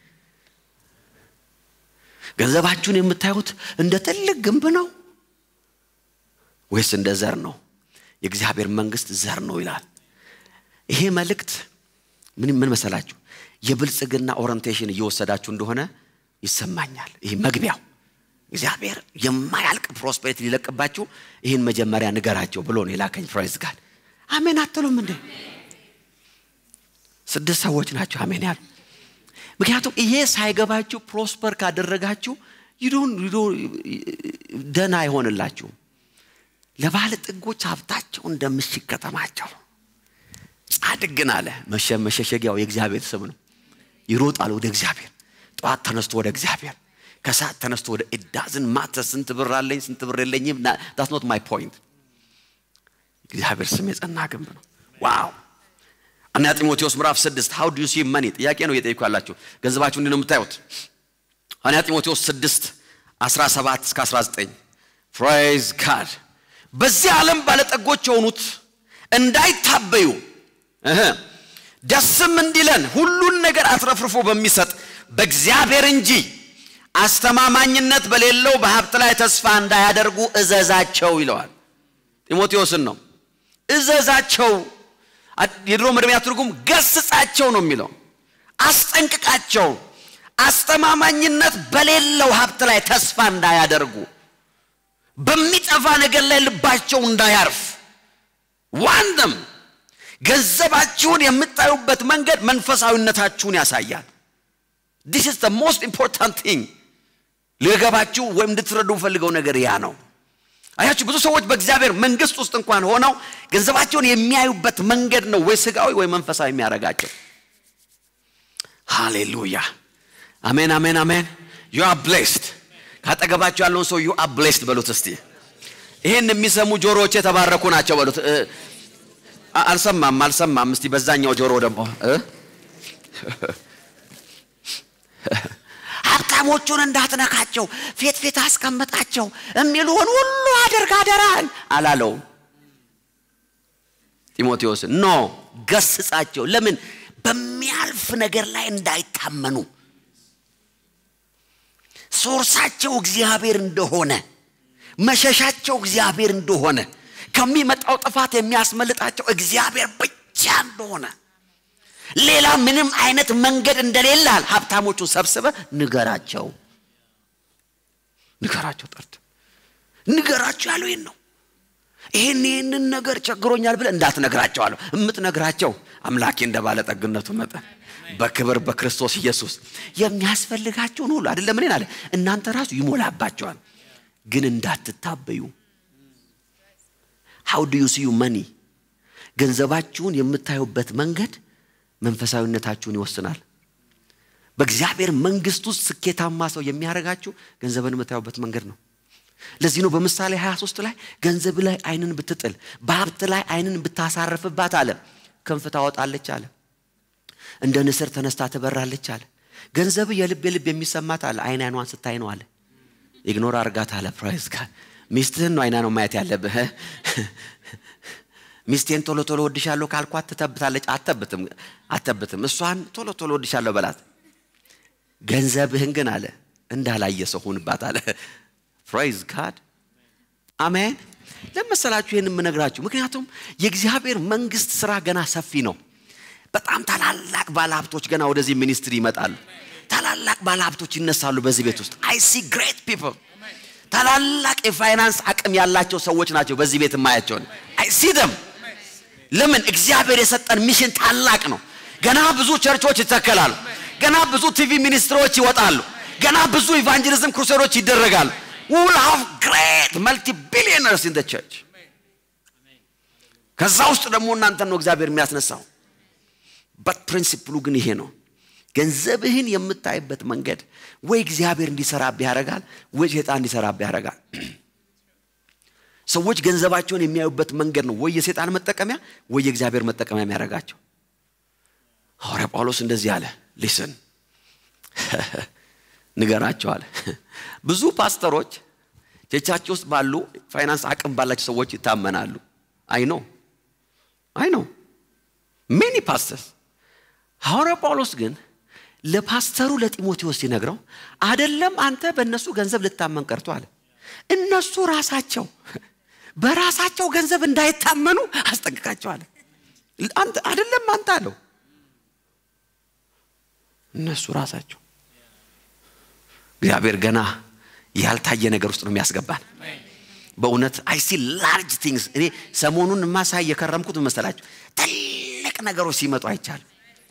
Speaker 1: ገንዘባችሁን የምታዩት እንደ ትልቅ ግንብ ነው ወይስ እንደ ዘር ነው የእግዚአብሔር መንግስት ዘር ነው ይላል ይሄ መልእክት ምን መሰላችሁ የብልጽግና ኦሪንቴሽን እየወሰዳችሁ እንደሆነ ይሰማኛል ይሄ መግቢያው እግዚአብሔር የማያልቅ ፕሮስፔሪቲ ሊለቅባችሁ ይሄን መጀመሪያ ንገራቸው ብሎ ነው የላከኝ ፕራይዝ ጋር አሜን አትሉም እንዴ 6 ሰዎች ናቸው አሜን ያሉ ምክንያቱም ይሄ ሳይገባችሁ ፕሮስፐር ካደረጋችሁ ይዶን ደና አይሆንላችሁ ለባለ ጥጎች ሀብታቸው እንደምሽግ ከተማቸው ጻድቅ ግን አለ መሸሸጊያው የእግዚአብሔር ስም ነው ይሮጣል ወደ እግዚአብሔር ጧት ተነስቶ ወደ እግዚአብሔር ከሰዓት ተነስቶ ወደ it doesn't matter ስንት ብር አለኝ ስንት ብር የለኝም that's not my point እግዚአብሔር ስም የጸና ግንብ ነው ዋው አንደኛ ጢሞቴዎስ ምዕራፍ 6 how do you see money ጥያቄ ነው እየጠየቁ ያላችሁ ገንዘባችሁ እንዴት ነው የምታዩት አንደኛ ጢሞቴዎስ 6:17 እስከ 19 praise god በዚህ ዓለም ባለጠጎች የሆኑት እንዳይታበዩ ደስም እንዲለን ሁሉን ነገር አትረፍርፎ በሚሰጥ በእግዚአብሔር እንጂ አስተማማኝነት በሌለው በሀብት ላይ ተስፋ እንዳያደርጉ እዘዛቸው ይለዋል ጢሞቴዎስን ነው እዘዛቸው የድሮ መደበኛ ትርጉም ገስጻቸው ነው የሚለው አስጠንቅቃቸው አስተማማኝነት በሌለው ሀብት ላይ ተስፋ እንዳያደርጉ በሚጠፋ ነገር ላይ ልባቸው እንዳያርፍ ዋንደም ገንዘባችሁን የምታዩበት መንገድ መንፈሳዊነታችሁን ያሳያል this is the most important thing ለገባችሁ ወይም እንድትረዱ ፈልገው ነገር ያ ነው አያችሁ ብዙ ሰዎች በእግዚአብሔር መንግስት ውስጥ እንኳን ሆነው ገንዘባቸውን የሚያዩበት መንገድ ነው ወይ ስጋዊ ወይ መንፈሳዊ የሚያረጋቸው ሃሌሉያ አሜን አሜን አሜን you are blessed ካጠገባችሁ ያለውን ሰው you are blessed በሉት እስቲ ይሄን የሚሰሙ ጆሮዎች የተባረኩ ናቸው በሉት አልሰማም እስቲ በዛኛው ጆሮ ደግሞ ሀብታሞቹን እንዳትነካቸው ፌት አስቀምጣቸው የሚሉን ሁሉ አደርጋደራን አላለው ጢሞቴዎስ ኖ ገስጻቸው ለምን በሚያልፍ ነገር ላይ እንዳይታመኑ ሶርሳቸው እግዚአብሔር እንደሆነ መሸሻቸው እግዚአብሔር እንደሆነ ከሚመጣው ጥፋት የሚያስመልጣቸው እግዚአብሔር ብቻ እንደሆነ ሌላ ምንም አይነት መንገድ እንደሌለ ሀብታሞቹ ሰብስበ ንገራቸው ጠርት ንገራቸው ያለው ይሄን ነው ይሄንን ነገር ቸግሮኛል ብለ እንዳትነግራቸው አለው እምትነግራቸው አምላኬ እንደባለጠግነቱ መጠን በክብር በክርስቶስ ኢየሱስ የሚያስፈልጋችሁን ሁሉ አይደለም እኔ አለ እናንተ ራሱ ይሞላባችኋል ግን እንዳትታበዩ how do you see your money ገንዘባችሁን የምታዩበት መንገድ መንፈሳዊነታችሁን ይወስናል በእግዚአብሔር መንግስት ውስጥ ስኬታማ ሰው የሚያረጋችሁ ገንዘብን የምታዩበት መንገድ ነው ለዚህ ነው በምሳሌ 23 ላይ ገንዘብ ላይ አይንን ብትጥል በሀብት ላይ አይንን ብታሳርፍባት አለ ክንፍ ታወጣለች አለ እንደ ንስር ተነስታ ትበራለች አለ ገንዘብ የልብ የሚሰማት አለ አይናኗን ስታይ ነው አለ ኢግኖር አርጋት አለ ፕራይስ ጋር ሚስትህን ነው አይና ነው ማየት ያለብህ ሚስቴን ቶሎ ወድሻለሁ ካልኳት ተተብታለች አተብትም እሷን ቶሎ ወድሻለሁ በላት ገንዘብህን ግን አለ እንዳላየ ሰው ሁንባት አለ ፕራይዝ ጋድ አሜን ለምሳላችሁ ይሄን ምነግራችሁ ምክንያቱም የእግዚአብሔር መንግስት ስራ ገና ሰፊ ነው በጣም ታላላቅ ባለሀብቶች ገና ወደዚህ ሚኒስትሪ ይመጣሉ ታላላቅ ባለሀብቶች ይነሳሉ በዚህ ቤት ውስጥ I see great people ታላላቅ የፋይናንስ አቅም ያላቸው ሰዎች ናቸው በዚህ ቤት ማያቸው I see them ለምን እግዚአብሔር የሰጠን ሚሽን ታላቅ ነው ገና ብዙ ቸርቾች ይተከላሉ ገና ብዙ ቲቪ ሚኒስትሮች ይወጣሉ ገና ብዙ ኢቫንጀሊዝም ክሩሴዶች ይደረጋሉ we will have great multi-billionaires in the church ከዛ ውስጥ ደግሞ እናንተ ነው እግዚአብሔር የሚያስነሳው but principle ግን ይሄ ነው ገንዘብህን የምታይበት መንገድ ወይ እግዚአብሔር እንዲሰራብ ያረጋል ወይ ሰይጣን እንዲሰራብ ያረጋል ሰዎች ገንዘባቸውን የሚያዩበት መንገድ ነው ወይ የሰይጣን መጠቀሚያ ወይ የእግዚአብሔር መጠቀሚያ የሚያረጋቸው ሐዋርያ ጳውሎስ እንደዚህ አለ listen ንገራቸው አለ ብዙ ፓስተሮች ቸርቻቸው ውስጥ ባሉ ፋይናንስ አቅም ባላቸው ሰዎች ይታመናሉ I know many pastors ሐዋርያ ጳውሎስ ግን ለፓስተሩ ለጢሞቴዎስ ሲነግረው አይደለም አንተ በእነሱ ገንዘብ ልታመን ቀርቶ አለ እነሱ ራሳቸው በራሳቸው ገንዘብ እንዳይታመኑ አስጠንቅቃቸው አለ አንተ አይደለም አንተ አለው እነሱ ራሳቸው እግዚአብሔር ገና ያልታየ ነገር ውስጥ ነው የሚያስገባን በእውነት I see large things እኔ ሰሞኑን ማሳይ የከረምኩት መሰላችሁ ትልቅ ነገሮች ሲመጡ አይቻል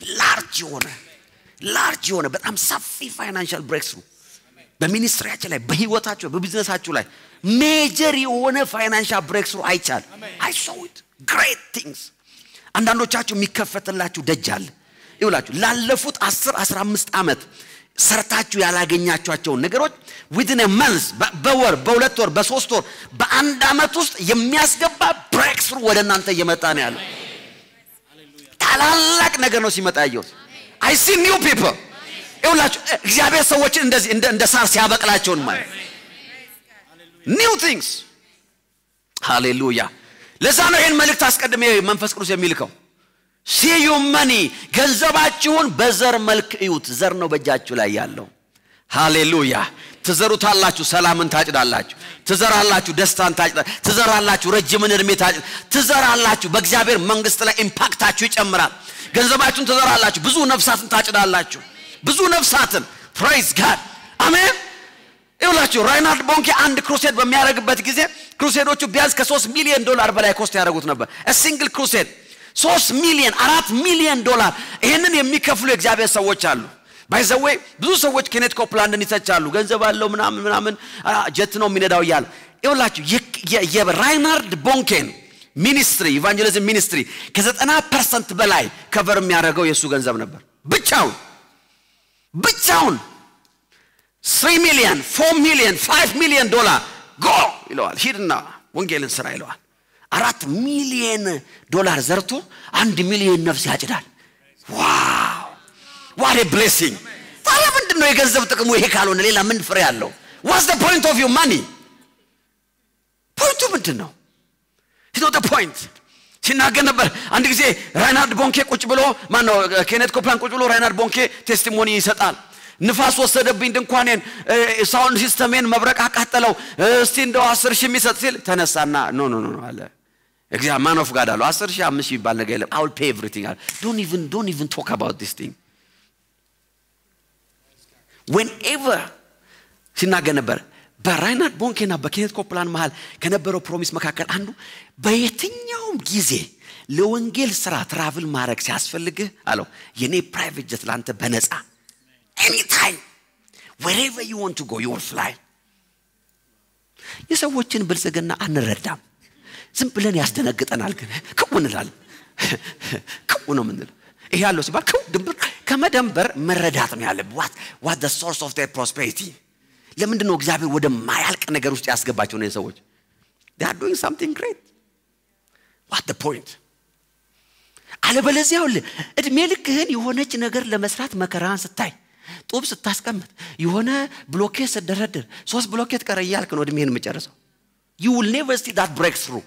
Speaker 1: large የሆነ በጣም ሰፊ ፋይናንሻል ብሬክስሩ በሚኒስትሪያችሁ ላይ በህይወታችሁ በቢዝነሳችሁ ላይ ሜጀር የሆነ ፋይናንሻል ብሬክስሩ አይቻል I saw it great things አንዳንዶቻችሁ የሚከፈትላችሁ ደጅ አለ ይውላችሁ ላለፉት 10-15 አመት ሰርታችሁ ያላገኛችኋቸው ነገሮች within a month በወር በሁለት ወር በሶስት ወር በአንድ አመት ውስጥ የሚያስገባ ብሬክስሩ ወደ እናንተ እየመጣ ነው ያለው ታላላቅ ነገር ነው ሲመጣ ያየሁት I see new people ይውላችሁ እግዚአብሔር ሰዎችን እንደዚህ እንደ ሳር ሲያበቅላቸውን ማለት new things ሃሌሉያ ለዛ ነው ይሄን መልእክት አስቀድሜ መንፈስ ቅዱስ የሚልከው see your money ገንዘባችሁን በዘር መልክ እዩት ዘር ነው በእጃችሁ ላይ ያለው ሃሌሉያ ትዘሩታላችሁ ሰላምን ታጭዳላችሁ ትዘራላችሁ ደስታን ታጭዳላችሁ ትዘራላችሁ ረጅምን እድሜ ትዘራላችሁ በእግዚአብሔር መንግስት ላይ ኢምፓክታችሁ ይጨምራል ገንዘባችሁን ትዘራላችሁ ብዙ ነፍሳትን ታጭዳላችሁ ብዙ ነፍሳትን praise God አሜን ይውላችሁ ራይናርድ ቦንኬ አንድ ክሩሴድ በሚያደርግበት ጊዜ ክሩሴዶቹ ቢያንስ ከ3 ሚሊዮን ዶላር በላይ ኮስት ያደርጉት ነበር a single crusade 3 ሚሊዮን 4 ሚሊዮን ዶላር ይሄንን የሚከፍሉ የእግዚአብሔር ሰዎች አሉ by the way ብዙ ሰዎች ኬኔት ኮፕላንድን ይተቻሉ ገንዘብ አለው ምናምን ጀት ነው የሚነዳው ይላል ይውላችሁ የራይናርድ ቦንኬን ሚኒስትሪ ኢቫንጀሊዝም ሚኒስትሪ ከ90% በላይ ከቨር የሚያደርገው የሱ ገንዘብ ነበር ብቻውን 3 ሚሊዮን 4 ሚሊዮን 5 ሚሊዮን ዶላር go ይለዋል ሂድና ወንጌልን ስራ ይለዋል 4 ሚሊዮን ዶላር ዘርቶ 1 ሚሊዮን ነፍስ ያጭዳል ዋው what a blessing ታዲያ ምንድነው የገንዘብ ጥቅሙ ይሄ ካልሆነ ሌላ ምን ፍሬ ያለው what's the point of your money ፖይንቱ ምንድነው it's not the point ሲናገር ነበር አንድ ጊዜ ራይናርድ ቦንኬ ቁጭ ብሎ ማነው ኬኔት ኮፕላንድ ቁጭ ብሎ ራይናርድ ቦንኬ ቴስቲሞኒ ይሰጣል ንፋስ ወሰደብኝ ድንኳኔን ሳውንድ ሲስተሜን መብረቅ አቃጠለው እስቲ እንደው 10,000 የሚሰጥ ሲል ተነሳና ኖ አለ እግዚአብሔር ማን ኦፍ ጋድ አለው 10,000 5,000 ይባል ነገር የለም I will pay everything don't even talk about this thing whenever ሲናገር ነበር በራይናርድ ቦንኬና በኬኔት ኮፕላንድ መሃል ከነበረው ፕሮሚስ መካከል አንዱ በየትኛውም ጊዜ ለወንጌል ስራ ትራቭል ማድረግ ሲያስፈልግህ አለው የኔ ፕራይቬት ጀት ላንተ በነፃ anytime wherever you want to go you will fly የሰዎችን ብልጽግና አንረዳም ዝም ብለን ያስደነግጠናል ግን ከውንላል ከውነው ምንል ይሄ ያለው ሲባል ድንበር ከመደንበር መረዳት ነው ያለ what the source of their prosperity ለምንድነው እግዚአብሔር ወደ ማያልቅ ነገር ውስጥ ያስገባቸው ነው ሰዎች they are doing something great what the point አለበለዚያው እድሜ ልክህን የሆነች ነገር ለመስራት መከራን ስታይ ጡብ ስታስቀምጥ የሆነ ብሎኬት ሰደረደር 3 ብሎኬት ቀረያልክ ነው እድሜህን መጨረሰው you will never see that breakthrough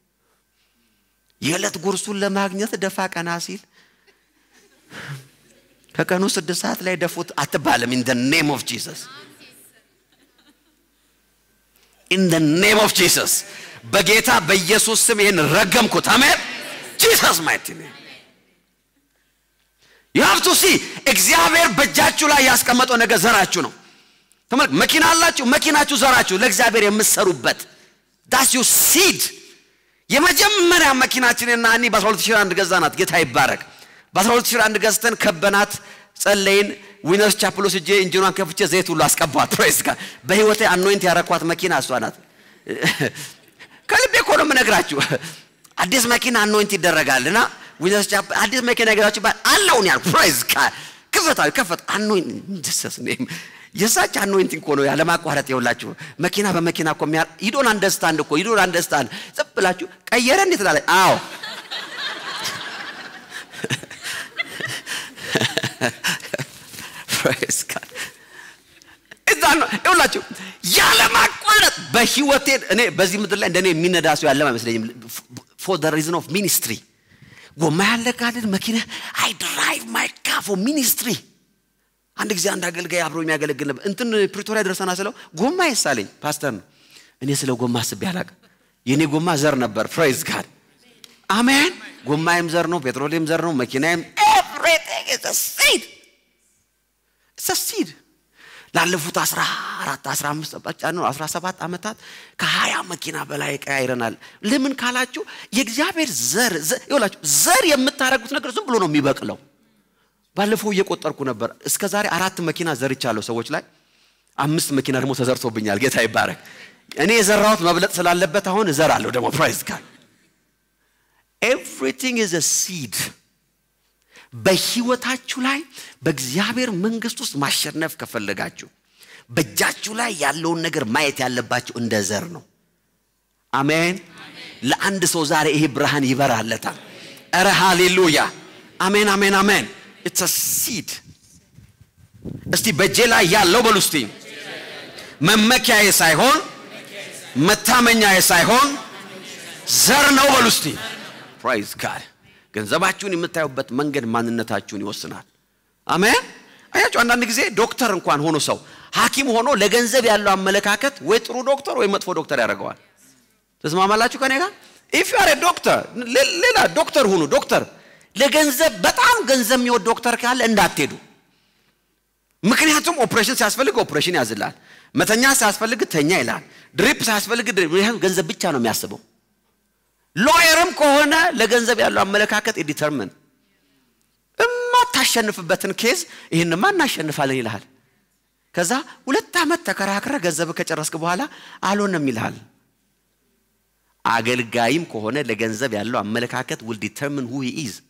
Speaker 1: የለት ጉርሱን ለማግኘት ደፋ ቀና ሲል ከቀኑ 6 ሰዓት ላይ ደፉት አትባለም in the name of Jesus in the name of Jesus በጌታ በኢየሱስ ስም ይሄን ረገምኩት አሜን Jesus mighty name you have to see እግዚአብሔር በእጃችሁ ላይ ያስቀመጠው ነገር ዘራችሁ ነው ተመልከቱ መኪና አላችሁ መኪናችሁ ዘራችሁ ለእግዚአብሔር የምትሰሩበት that's your seed የመጀመሪያ መኪናችንና እኔ በ12,001 ገዛናት ጌታ ይባረክ በ12,001 ገዝተን ከበናት ጸለይን ዊነርስ ቻፕሎስ እጄ ኢንጂኗን ከፍቼ ዘይት ሁሉ አስቀባዋት ፕሬስ ጋር በህይወቴ አኖይንት ያረኳት መኪና እሷ ናት ከልቤ እኮ ነው የምነግራችሁ አዲስ መኪና አኖይንት ይደረጋልና ዊነርስ ቻፕ አዲስ መኪና ገዛችሁ አላው ነው ያልኩ ፕሬስ ጋር ከፈት አኖይንት ዲስስ ኔም የሳች አኖይንቲንግ እኮ ነው ያለ ማቋረጥ ይውላችሁ መኪና በመኪና እኮ you don't understand ጽብላችሁ ቀየረ እንዴት ታላለ አዎ praise God እዛን ይውላችሁ ያለ ማቋረጥ በህይወቴ እኔ በዚህ ምድር ላይ እንደኔ የሚነዳ ሰው ያለ አይመስለኝም for the reason of ministry ጎማ ያለካልን መኪና I drive my car for ministry አንድ ጊዜ አንድ አገልጋይ አብሮ የሚያገለግል ነበር እንትን ፕሪቶሪያ ደርሰና ስለው ጎማ ይሳለኝ ፓስተር ነው እኔ ስለ ጎማ አስቤ አላውቅም የኔ ጎማ ዘር ነበር praise God አሜን ጎማዬም ዘር ነው ፔትሮሊየም ዘር ነው መኪናዬም everything is a seed it's a seed ላለፉት 14 15 በቃ ነው 17 አመታት ከ20 መኪና በላይ ቀያይረናል ለምን ካላችሁ የእግዚአብሔር ዘር ይውላችሁ ዘር የምታረጉት ነገር ዝም ብሎ ነው የሚበቅለው ባለፈው እየቆጠርኩ ነበር እስከ ዛሬ 4 መኪና ዘርቻለሁ ሰዎች ላይ 5 መኪና ደግሞ ተዘርቶብኛል ጌታ ይባረክ እኔ የዘራሁት መብለጥ ስላለበት አሁን እዘራለሁ ደግሞ praise God everything is a seed በህይወታችሁ ላይ በእግዚአብሔር መንግስት ውስጥ ማሸነፍ ከፈለጋችሁ በእጃችሁ ላይ ያለውን ነገር ማየት ያለባችሁ እንደ ዘር ነው አሜን ለአንድ ሰው ዛሬ ይሄ ብርሃን ይበራለታል አረ ሃሌሉያ አሜን አሜን አሜን it's a seed እስቲ በጄ ላይ ያለው በሉስቲ መመኪያዬ ሳይሆን መታመኛዬ ሳይሆን ዘር ነው በሉስቲ praise God ገንዘባችሁን የምታዩበት መንገድ ማንነታችሁን ይወስናል አሜን አያችሁ አንዳንድ ጊዜ ዶክተር እንኳን ሆኖ ሰው ሐኪም ሆኖ ለገንዘብ ያለው አመለካከት ወይ ጥሩ ዶክተር ወይ መጥፎ ዶክተር ያደርገዋል ተስማማላችሁ ከኔ ጋር if you are a doctor ሌላ ዶክተር ሁኑ ዶክተር ለገንዘብ በጣም ገንዘብ የሚወድ ዶክተር ካለ እንዳትሄዱ ምክንያቱም ኦፕሬሽን ሲያስፈልግ ኦፕሬሽን ያዝላል መተኛ ሲያስፈልግ ተኛ ይላል ድሪፕ ሲያስፈልግ ገንዘብ ብቻ ነው የሚያስበው ሎየርም ከሆነ ለገንዘብ ያለው አመለካከት ዲተርሚን ታሸንፍበትን ኬዝ ይሄንማ እናሸንፋለን ይላል ከዛ 2 አመት ተከራክረ ገንዘብ ከጨረስክ በኋላ አልሆነም ይላል አገልጋይም ከሆነ ለገንዘብ ያለው አመለካከት will determine who he is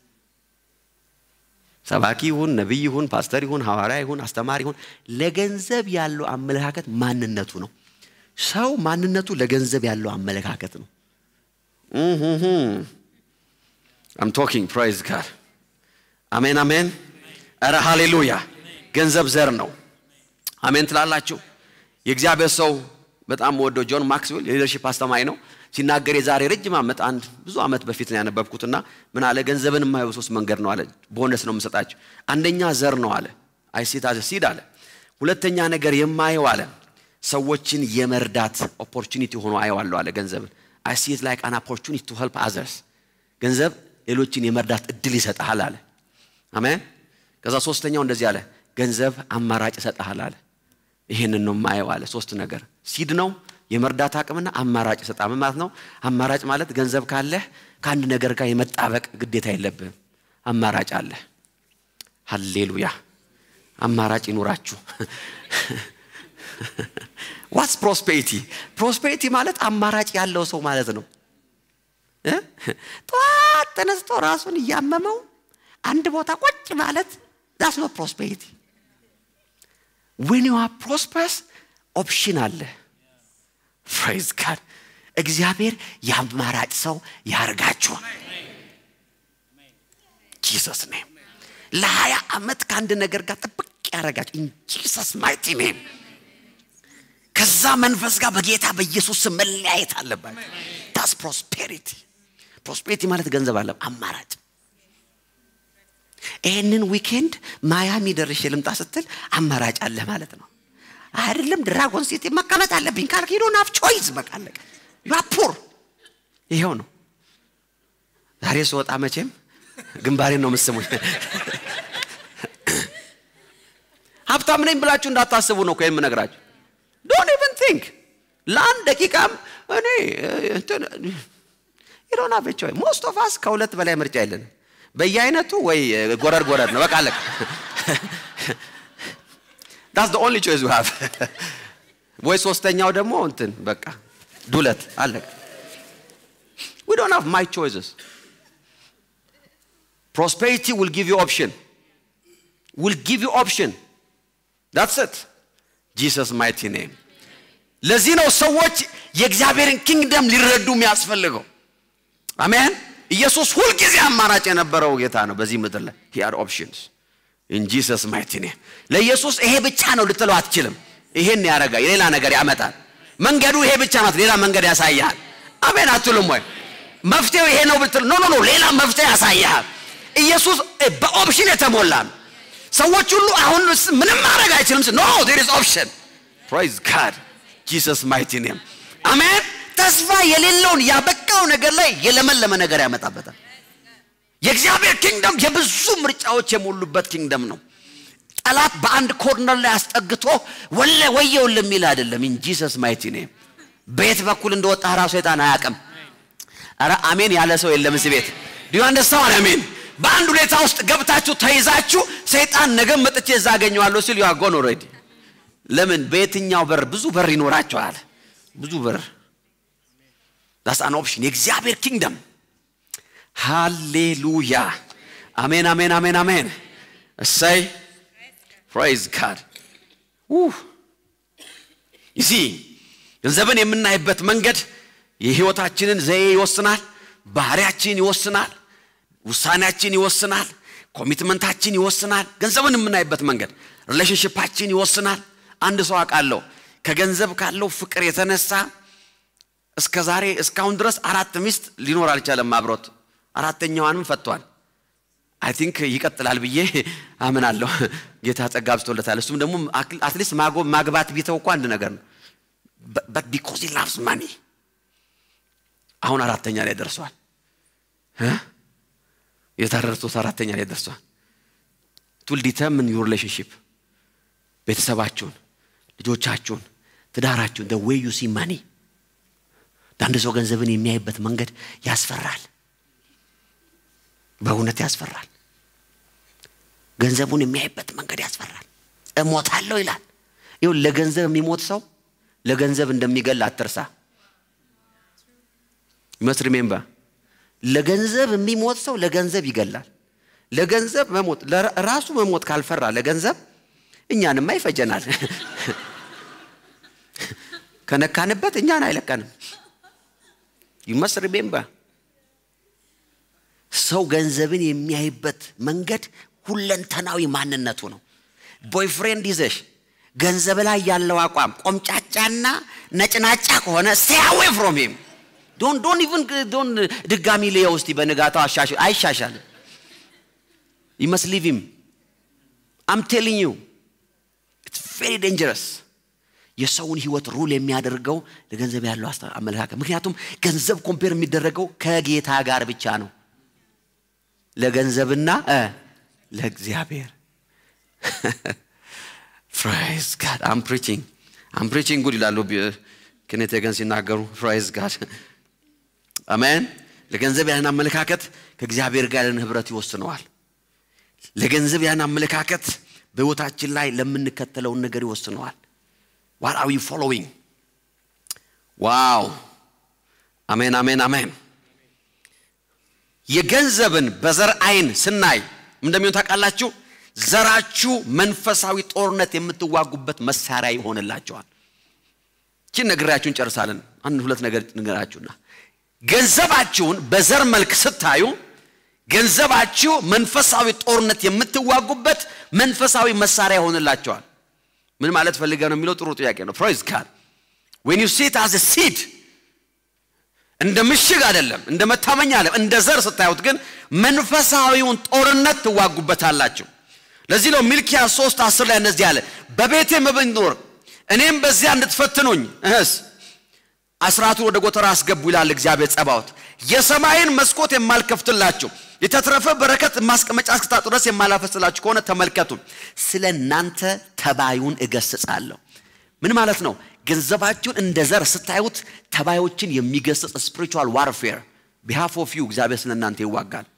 Speaker 1: ሰባኪ ይሁን ነብይ ይሁን ፓስተር ይሁን ሐዋርያ ይሁን አስተማሪ ይሁን ለገንዘብ ያለው አመለካከት ማንነቱ ነው ሰው ማንነቱ ለገንዘብ ያለው አመለካከት ነው I'm talking praise God አሜን አሜን አረ ሃሌሉያ ገንዘብ ዘር ነው አሜን ትላላችሁ የእግዚአብሔር ሰው በጣም ወዶ ጆን ማክስዌል የሊደርሺፕ አስተማሪ ነው ሲናገር የዛሬ ረጅም አመት አንድ ብዙ አመት በፊት ነው ያነበብኩትና ምን አለ ገንዘብን የማይው ሶስት መንገድ ነው አለ ቦነስ ነው የምሰጣችሁ አንደኛ ዘር ነው አለ አይሲት አዘ ሲድ አለ ሁለተኛ ነገር የማይው አለ ሰዎችን የመርዳት ኦፖርቹኒቲ ሆኖ አየዋለሁ አለ ገንዘብን I see it like an opportunity to help others ገንዘብ ሌሎችን የመርዳት እድል ይሰጣል አለ አሜን ከዛ ሶስተኛው እንደዚህ አለ ገንዘብ አማራጭ ይሰጣል አለ ይሄንን ነው የማየው አለ ሶስት ነገር ሲድ ነው የመርዳት አቅምና አማራጭ ይሰጣል ማለት ነው አማራጭ ማለት ገንዘብ ካለ ካንድ ነገር ጋር የመጣበቅ ግዴታ የለብህም አማራጭ አለ ሃሌሉያ አማራጭ ይኑራችሁ what's prosperity prosperity ማለት አማራጭ ያለው ሰው ማለት ነው ጧት ተነስቶ ራሱን ያመመው አንድ ቦታ ቁጭ ማለት that's not prosperity when you are prosperous option አለ praise God እግዚአብሔር ያማራጭ ሰው ያርጋችሁ Jesus name ለሃያ አመት ካንድ ነገር ጋር ጥብቅ ያረጋችሁ in Jesus mighty name ከዛ መንፈስ ጋር በጌታ በኢየሱስ ስም መለያየት አለበት that's prosperity ማለት ገንዘብ አለ አማራጭ ይሄንን ዊኬንድ ማያሚ ደርሼ ልምጣ ስትል አማራጭ አለ ማለት ነው አይደለም ድራጎን ሲቲ መቀመጥ አለብኝ ካልክ you don't have choice በቃ አለቀ you are poor ይሄው ነው ዛሬ ስወጣ መቼም ግንባሬን ነው መስሙኝ ሀብታም ነኝ ብላችሁ እንዳታስቡ ነው ከየም ነግራችሁ don't even think ለአንድ ደቂቃም እኔ you don't have a choice most of us ከሁለት በላይ ምርጫ የለንም በየአይነቱ ወይ ጎረድ ነው በቃ አለቀ that's the only choice we have ወይ ሶስተኛው ደግሞ እንትን በቃ ዱለት አለቀ we don't have my choices prosperity will give you option that's it Jesus mighty name ለዚህ ነው ሰዎች የእግዚአብሔርን ኪንግደም ሊረዱ የሚያስፈልገው አሜን ኢየሱስ ሁሉ ጊዜ አማራጭ የነበረው ጌታ ነው በዚህ ምድር ላይ he had options in Jesus mighty name ለኢየሱስ ይሄ ብቻ ነው ልትለው አትችልም ይሄን ያረጋ ሌላ ነገር ያመጣል መንገዱ ይሄ ብቻ ነው ሌላ መንገድ ያሳያል አሜን አትሉም ወይ መፍትሄው ይሄ ነው ብትል ኖ ሌላ መፍትሄ ያሳያል ኢየሱስ በኦፕሽን የተሞላ ነው ሰዎች ሁሉ አሁን ምንም ማድረግ አይችልም no there is option praise God Jesus mighty name አሜን ተስፋ የሌለውን ያበቃው ነገር ላይ የለመለመ ነገር ያመጣበታል የእግዚአብሔር ኪንግደም የብዙ ምርጫዎች የሞሉበት ኪንግደም ነው ጠላት በአንድ ኮርነር ላይ አስጠግቶ ወየው ለሚል አይደለም in Jesus mighty name ቤት በኩል እንደወጣ ራሱ የታና ያቀም አረ አሜን ያለ ሰው የለም እዚህ ቤት do you understand አሜን በአንድ ሁኔታ ውስጥ ገብታችሁ ተይዛችሁ ሰይጣን ነገ መጥቼ ያዛገኘዋለሁ ሲል you are gone already ለምን በየትኛው በር ብዙ በር ይኖራቸዋል ብዙ በር that's an option የእግዚአብሔር ኪንግደም ሃሌሉያ አሜን say praise God you see ገንዘብን የምናይበት መንገድ የህይወታችንን ዘዬ ይወስናል ባህሪያችንን ይወስናል ውሳኔያችን ይወስናል ኮሚትመንታችን ይወስናል ገንዘብን የምናይበት መንገድ ሪሌሽንሺፓችን ይወስናል አንድ ሰው አቃለው ከገንዘብ ካለው ፍቅር የተነሳ እስከዛሬ እስካሁን ድረስ 4 ሚስት ሊኖር አልቻለም አብሮት አራተኛዋንም ፈቷል I think ይቀጥላል ብዬ አምናለሁ ጌታ ጸጋ አብዝቶለታል እሱም ደግሞ አትሊስት ማግባት ቢተው እንኳን አንድ ነገር ነው but because he loves money አሁን አራተኛ ላይ ደርሷል የታረርቶት አራተኛ ላይ ደርሷል it will determine your relationship ቤተሰባችሁን ልጆቻችሁን ትዳራችሁን the way you see money አንድ ሰው ገንዘብን የሚያይበት መንገድ ያስፈራል በእውነት ያስፈራል ገንዘቡን የሚያይበት መንገድ ያስፈራል እሞታለሁ ይላል ይው ለገንዘብ የሚሞት ሰው ለገንዘብ እንደሚገል አትርሳ must remember ለገንዘብ የሚሞት ሰው ለገንዘብ ይገላል ለገንዘብ መሞት ለራሱ መሞት ካልፈራ ለገንዘብ እኛንም አይፈጀናል ከነካንበት እኛን አይለቀንም you must remember ሰው ገንዘብን የሚያይበት መንገድ ሁለንተናዊ ማንነቱ ነው ቦይፍሬንድ ይዘሽ ገንዘብ ላይ ያለው አቋም ቆምጫጫና ነጭናጫ ከሆነ stay away from him don't even ድጋሚ ለየውስቲ በነጋታው አይሻሻል you must leave him I'm telling you it's very dangerous የሰውን ህይወት ሩል የሚያደርገው ለገንዘብ ያለው አመለካከት ምክንያቱም ገንዘብ ኮምፔር የሚደረገው ከጌታ ጋር ብቻ ነው ለገንዘብና ለእግዚአብሔር praise God I'm preaching good ይላሉ ከነቴ ገን ሲናገሩ praise God አሜን ለገንዘብ ያለን አመለካከት ከእግዚአብሔር ጋር ያለን ህብረት ይወስነዋል ለገንዘብ ያለን አመለካከት በህይወታችን ላይ ለምንከተለው ነገር ይወስነዋል what are you following wow amen የገንዘብን በዘር አይን ስናይ እንደሚሆን ታውቃላችሁ ዘራችሁ መንፈሳዊ ጦርነት የምትዋጉበት መሳሪያ ይሆንላችኋል እቺ ነግራችሁን ጨርሳለን አንድ ሁለት ነገር ንገራችሁና ገንዘባችሁን በዘር መልክ ስታዩ ገንዘባችሁ መንፈሳዊ ጦርነት የምትዋጉበት መንፈሳዊ መሳሪያ ይሆንላችኋል ምን ማለት ፈልገው ነው የሚለው ጥሩ ጥያቄ ነው praise God when you see it as a seed እንደ ምሽግ አይደለም እንደ መታመኛ አይደለም እንደ ዘር ስታዩት ግን መንፈሳዊውን ጦርነት ትዋጉበታላችሁ ለዚህ ነው ሚልኪያስ 3:10 ላይ እንደዚህ ያለ በቤቴ መብንኖር እኔም በዚያ እንድትፈትኑኝ አስራቱ ወደ ጎተራ አስገቡ ይላል እግዚአብሔር ጸባዖት የሰማይን መስኮት የማልከፍትላችሁ የተተረፈ በረከት ማስቀመጫ እስክታጡ ድረስ የማላፈስላችሁ ከሆነ ተመልከቱ ስለናንተ ተባዩን እገስጻለሁ ምን ማለት ነው ገንዘባችሁን እንደ ዘር ስታዩት ተባዮችን የሚገስጽ spiritual warfare behalf of you እግዚአብሔር ስለናንተ ይዋጋል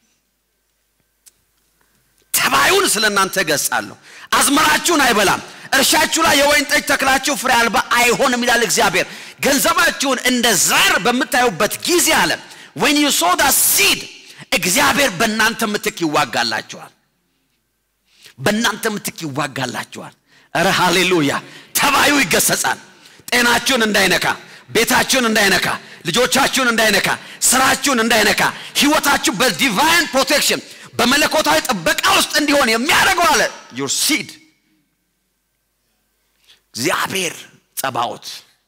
Speaker 1: ተባዩን ስለናንተ ገስጻለሁ አዝመራችሁን አይበላም እርሻችሁ ላይ የወይን ጠጅ ተክላችሁ ፍሬ አልባ አይሆንም ይላል እግዚአብሔር ገንዘባችሁን እንደ ዘር በመታዩበት ጊዜ አለ when you sow that seed እግዚአብሔር በእናንተ ምትክ ይዋጋላችኋል በእናንተ ምትክ ይዋጋላችኋል አረ ሃሌሉያ ተባዩ ይገሰጻል ጤናችሁን እንዳይነካ ቤታችሁን እንዳይነካ ልጆቻችሁን እንዳይነካ ስራችሁን እንዳይነካ ህይወታችሁ በዲቫይን ፕሮቴክሽን በመለኮታዊ ጥበቃ ውስጥ እንዲሆን የሚያደርገው አለ your seed እግዚአብሔር ጸባዖት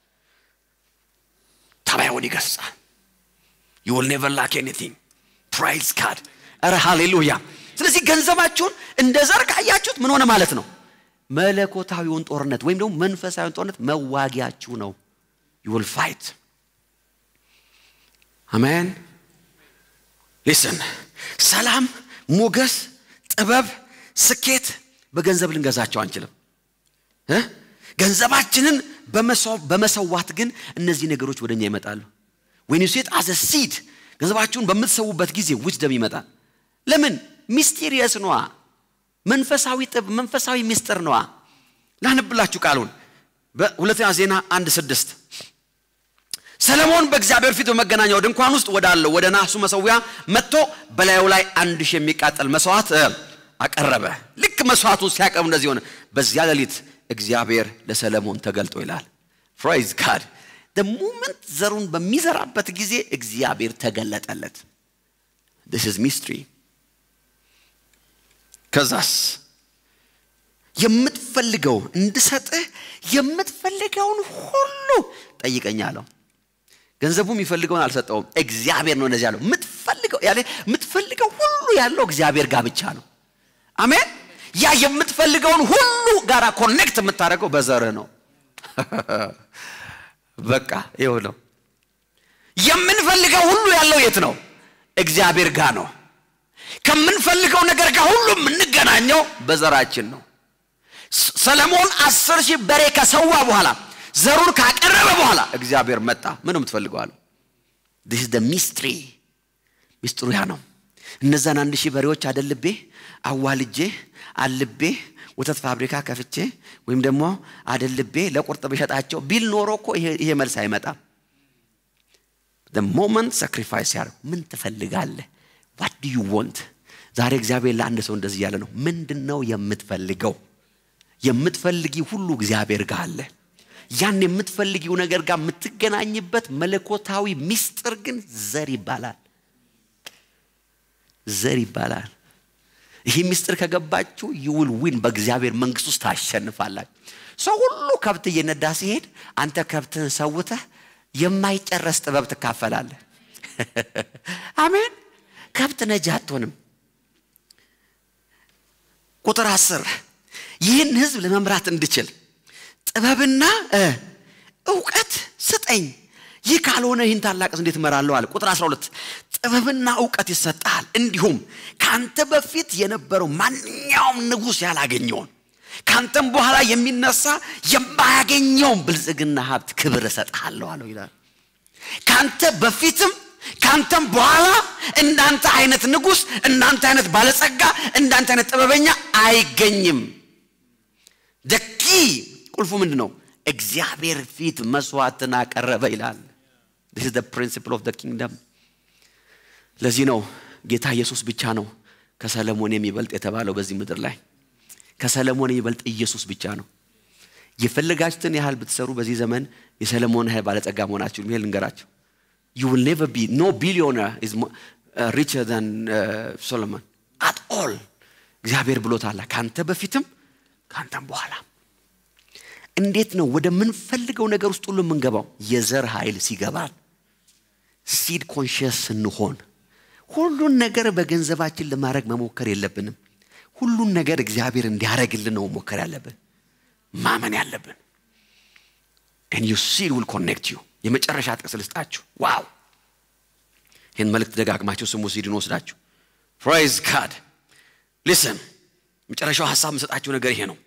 Speaker 1: ተባዩን ይገስጻል you will never lack anything praise God አረ ሃሌሉያ ስለዚህ ገንዘባችሁን እንደ ዘር ካያችሁት ምን ሆነ ማለት ነው መለኮታዊውን ጦርነት ወይም ደግሞ መንፈሳዊውን ጦርነት መዋጊያችሁ ነው you will fight amen listen ሰላም ሞገስ ጥበብ ስኬት በገንዘብ ልንገዛቸው አንችልም ገንዘባችንን በመሰዋት ግን እነዚህ ነገሮች ወደኛ ይመጣሉ when you see it as a seed ገንዘባችሁን በመሰውበት ጊዜ wisdom ይመጣል ለምን ሚስቴሪየስ ነው መንፈሳዊ ጥብ መንፈሳዊ ሚስጥር ነው ላንብላችሁ ቃሉን በሁለተኛ ዜና 1:6 ሰለሞን በእግዚአብሔር ፊት በመገናኛው ድንኳን ውስጥ ወዳለው ወደ ናሱ መሰዊያ መጥቶ በላዩ ላይ 1000 የሚቃጠል መስዋዕት አቀረበ ልክ መስዋዕቱን ሲያቀርብ እንደዚህ ሆነ በዚያ ሌሊት እግዚአብሔር ለሰለሞን ተገልጦ ይላል praise God the moment ዘሩን በሚዘራበት ጊዜ እግዚአብሔር ተገለጠለት this is mystery ከዛስ የምትፈልገው እንድሰጥህ የምትፈልገውን ሁሉ ጠይቀኛለሁ ገንዘቡም ይፈልገውን አልሰጠውም እግዚአብሔር ነው እንደዚህ ያለው የምትፈልገው ሁሉ ያለው እግዚአብሔር ጋር ብቻ ነው አሜን ያ የምትፈልገውን ሁሉ ጋራ ኮኔክት የምታደርገው በዘርህ ነው በቃ ይኸው ነው የምንፈልገው ሁሉ ያለው የት ነው እግዚአብሔር ጋር ነው ከምንፈልገው ነገር ጋር ሁሉ የምንገናኘው በዘራችን ነው ሰለሞን 10,000 በሬ ከሰዋ በኋላ ዘሩን ካቀረበ በኋላ እግዚአብሔር መጣ ምንም ትፈልጋሉ this is the mystery ሚስጥሩ ያ ነው እነዛን 1,000 በሬዎች አደልቤ አዋልጄ አልቤ ወተት ፋብሪካ ከፍቼ ወይም ደግሞ አደልቤ ለቁርጥ በሸጣቸው ቢል ኖሮኮ ይሄ መልስ አይመጣም the moment sacrifice ያለው ምን ትፈልጋለህ what do you want ዛሬ እግዚአብሔር ለአንድ ሰው እንደዚህ ያለ ነው ምንድነው የምትፈልገው የምትፈልጊ ሁሉ እግዚአብሔር ጋር አለ ያን የምትፈልጊው ነገር ጋር የምትገናኝበት መለኮታዊ ሚስጥር ግን ዘር ይባላል ይሄ ሚስጥር ከገባችሁ you will win በእግዚአብሔር መንግስት ውስጥ ታሸንፋላችሁ ሰው ሁሉ ከብት እየነዳ ሲሄድ አንተ ከብትን ሰውተህ የማይጨረስ ጥበብ ትካፈላለህ አሜን ከብት ነጂ አትሆንም ቁጥር 10 ይህን ህዝብ ለመምራት እንድችል ጥበብና ዕውቀት ስጠኝ ይህ ካልሆነ ይህን ታላቅ እንዴት እመራለሁ አለ ቁጥር 12 ጥበብና ዕውቀት ይሰጣል እንዲሁም ካንተ በፊት የነበረው ማንኛውም ንጉስ ያላገኘውን ካንተም በኋላ የሚነሳ የማያገኘው ብልጽግና ሀብት ክብር እሰጣለሁ አለው ይላል ካንተ በፊትም ካንተም በኋላ እንዳንተ አይነት ንጉስ እንዳንተ አይነት ባለጸጋ እንዳንተ አይነት ጥበበኛ አይገኝም ደቂ ቁልፉ ምንድነው እግዚአብሔር ፊት መስዋዕትን አቀረበ ይላል this is the principle of the kingdom ለዚህ ነው ጌታ ኢየሱስ ብቻ ነው ከሰለሞን የሚበልጥ የተባለው በዚህ ምድር ላይ ከሰለሞን የሚበልጥ ኢየሱስ ብቻ ነው የፈለጋችሁትን ያህል ብትሰሩ በዚህ ዘመን የሰለሞን ያህል ባለጸጋ መሆናችሁ ይሄን ልንገራችሁ you will never be no billionaire is richer than Solomon at all እግዚአብሔር ብሎታል ካንተ በፊትም ካንተም በኋላ እንዴት ነው ወደ ምን ፈልገው ነገር ውስጥ ሁሉ መንገባው የዘር ኃይል ሲገባል seed conscious እንሆን ሁሉን ነገር በገንዘባችን ለማድረግ መሞከር የለብንም ሁሉን ነገር እግዚአብሔር እንዲያረግልን ነው መሞከር ያለብን ማመን ያለብን and your seed will connect you የመጨረሻ ጥቅስ ልስጣችሁ ዋው ይሄን መልእክት ደጋግማችሁ ስሙ ሲድን ወስዳችሁ praise God listen መጨረሻው ሐሳብ መስጣችሁ ነገር ይሄ ነው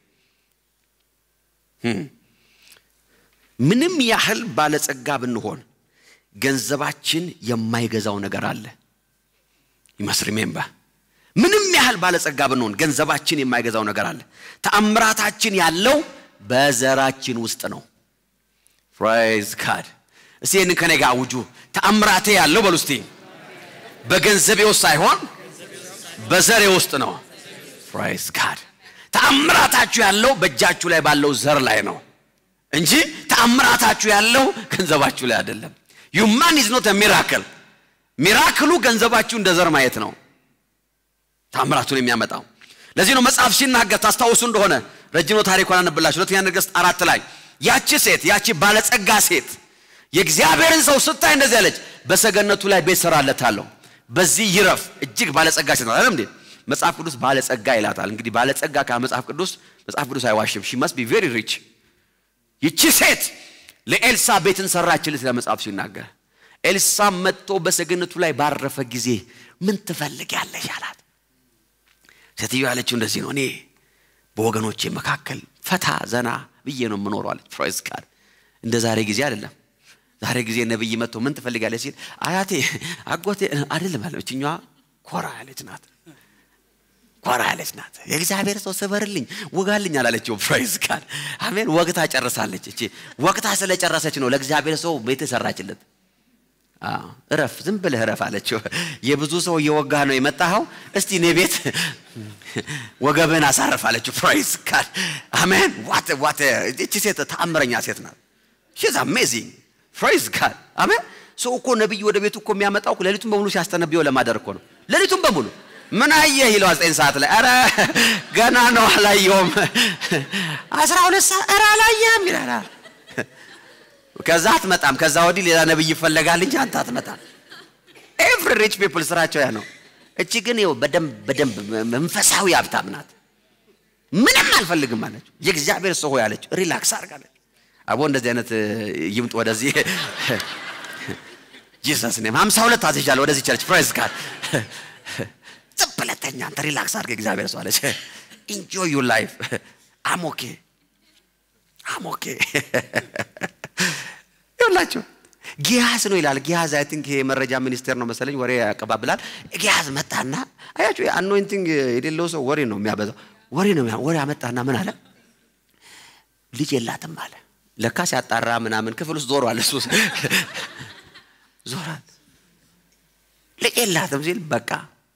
Speaker 1: ምንም ያህል ባለጸጋ ብንሆን ገንዘባችን የማይገዛው ነገር አለ you must remember ምንም ያህል ባለጸጋ ብንሆን ገንዘባችን የማይገዛው ነገር አለ ተአምራታችን ያለው በዘራችን ውስጥ ነው praise God እስኪ ከነጋ ውጁ ተአምራቴ ያለው በሉስቲ በገንዘቤ ውስጥ ሳይሆን በዘሬ ውስጥ ነው praise God ተአምራታችሁ ያለው በእጃችሁ ላይ ባለው ዘር ላይ ነው እንጂ ተአምራታችሁ ያለው ገንዘባችሁ ላይ አይደለም human is not a miracle ሚራክሉ ገንዘባችሁ እንደ ዘር ማየት ነው ተአምራቱን የሚያመጣው ለዚህ ነው መጽሐፍ ሲናገር ታስታውሱ እንደሆነ ረጅም ታሪኳን አንብላችሁ ሁለተኛ ነገሥት 4 ላይ ያቺ ባለጸጋ ሴት የእግዚአብሔርን ሰው ስታይ እንደዚህ አለች በሰገነቱ ላይ ቤት ሰራለታለሁ በዚህ ይረፍ እጅግ ባለጸጋ ሴት ነው አይደል እንዴ መጽሐፍ ቅዱስ ባለጸጋ ይላታል እንግዲህ ባለጸጋ ከመጽሐፍ ቅዱስ አይዋሽም she must be very rich ይቺ ሴት ለኤልሳ ቤትን ሰራችለት ለመጽሐፍ ሲናገር ኤልሳ መጥቶ በሰገነቱ ላይ ባረፈ ጊዜ ምን ትፈልጊያለሽ አላት ሴትዮ ያለችው እንደዚህ ነው እኔ በወገኖቼ መካከል ፈታ ዘና ብዬ ነው የምኖረው አለች praise God እንደ ዛሬ ጊዜ አይደለም ዛሬ ጊዜ ነብይ መጥቶ ምን ትፈልጊያለሽ ሲል አያቴ አጎቴ አይደለም አለችኛዋ ኮራ ያለች ናት የእግዚአብሔር ሰው ሰበርልኝ ወጋልኝ አላለችው praise God አሜን ወግታ ጨርሳለች እቺ ወግታ ስለጨረሰች ነው ለእግዚአብሔር ሰው ቤት ሰራችለት እረፍ ዝም ብለህ እረፍ አለችው የብዙ ሰው እየወጋ ነው የመጣው እስቲ እኔ ቤት ወገበን አሳርፍ አለችው praise God አሜን what እቺ ሴት ተአምረኛ ሴት ናት she's amazing praise God አሜን ሰው እኮ ነብይ ወደ ቤቱ እኮ የሚያመጣው ለሊቱን በሙሉ ሲያስተነብየው ለማደር እኮ ነው ለሊቱን በሙሉ ምን አየህ ይለዋል 9 ሰዓት ላይ አረ ገና ነው አላየውም 12 ሰዓት አረ አላየህም ይላል ከዛ አትመጣም ከዛ ወዲህ ሌላ ነብይ ይፈልጋል እንጂ አንተ አትመጣም every rich people ስራቸው ያ ነው እቺ ግን ይው በደንብ መንፈሳዊ ሀብታም ናት ምንም አልፈልግም ማለት የእግዚአብሔር ሰው ያለች ሪላክስ አርጋለች አቦ እንደዚህ አይነት ይምጥ ወደዚህ Jesus name 52 አዝጃለሁ ወደዚህ ቸርች praise God ጽብለተኛ አንተ ሪላክስ አርገ እግዚአብሔር ሰው አለች enjoy your life I'm okay ይላችሁ ጊያዝ ነው ይላል ጊያዝ አይ ቲንክ ይሄ መረጃ ሚኒስቴር ነው መሰለኝ ወሬ ያቀባብላል ጊያዝ መጣና አያችሁ አኖይንቲንግ የሌለው ሰው ወሬ ነው የሚያበዛው ወሬ አመጣና ምን አለ ልጅ የላትም አለ ለካስ ያጣራ ምናምን ክፍል ውስጥ ዞሯል እሱ ዞራል ልጅ የላትም ሲል በቃ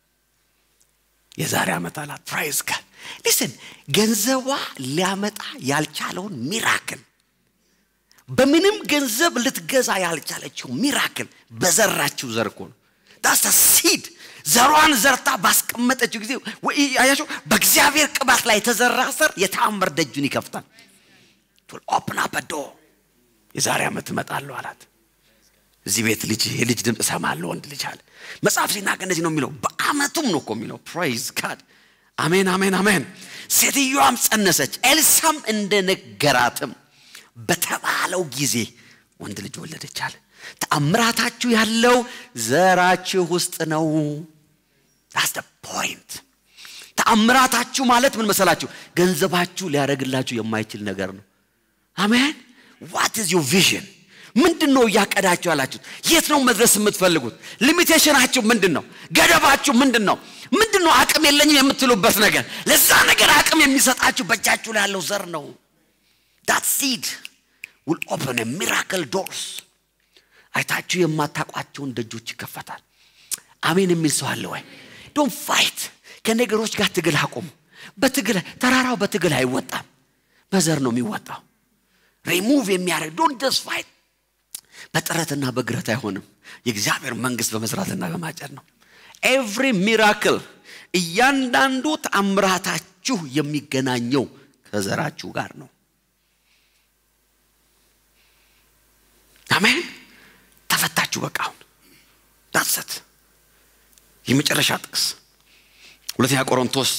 Speaker 1: የዛሬ አመት አላት ፕራይዝ ጋድ ሊስን ገንዘቧ ሊያመጣ ያልቻለውን ሚራክል በምንም ገንዘብ ልትገዛ ያልቻለችው ሚራክል በዘራችው ዘርኮ ነው that's the seed ዘሯን ዘርታ ባስቀመጠችው ጊዜ አያችሁ በእግዚአብሔር ቅባት ላይ ተዘራ ዘር የተአምር ደጁን ይከፍታል to open up a door የዛሬ አመት መጣለው አላት እዚህ ቤት ልጅ ድምጽ ሰማለው ወንድ ልጅ አለ መጽሐፍ ሲናገር እንደዚህ ነው የሚለው በአመቱም ነው እኮ የሚለው praise God አሜን ሴትዮዋም ጸነሰች ኤልሳም እንደነገራትም በተባለው ጊዜ ወንድ ልጅ ወለደች አለ ተአምራታችሁ ያለው ዘራችሁ ውስጥ ነው that's the point ተአምራታችሁ ማለት ምን መሰላችሁ ገንዘባችሁ ሊያረግላችሁ የማይችል ነገር ነው አሜን what is your vision ምንድነው ያቀዳችሁ ያላችሁት የት ነው መድረስ የምትፈልጉት ሊሚቴሽናችሁ ምንድነው ገደባችሁ ምንድነው አቅም የለኝም የምትሉበት ነገር ለዛ ነገር አቅም የሚሰጣችሁ በእጃችሁ ላይ ያለው ዘር ነው that seed will open a miracle doors አይታችሁ የማታቋቸውን ደጆች ይከፈታል አሜን የሚል ሰው አለ ወይ don't fight ከነገሮች ጋር ትግል አቁም በትግል ተራራው በትግል አይወጣም በዘር ነው የሚወጣው remove የሚያረግ don't just fight በጥረትና በግረት አይሆንም የእግዚአብሔር መንግስት በመስራትና በማጨድ ነው every miracle እያንዳንዱ ተአምራታችሁ የሚገናኘው ከዘራችሁ ጋር ነው አሜን ተፈታችሁ በቃው that's it የመጨረሻ ጥቅስ ሁለተኛ ቆሮንቶስ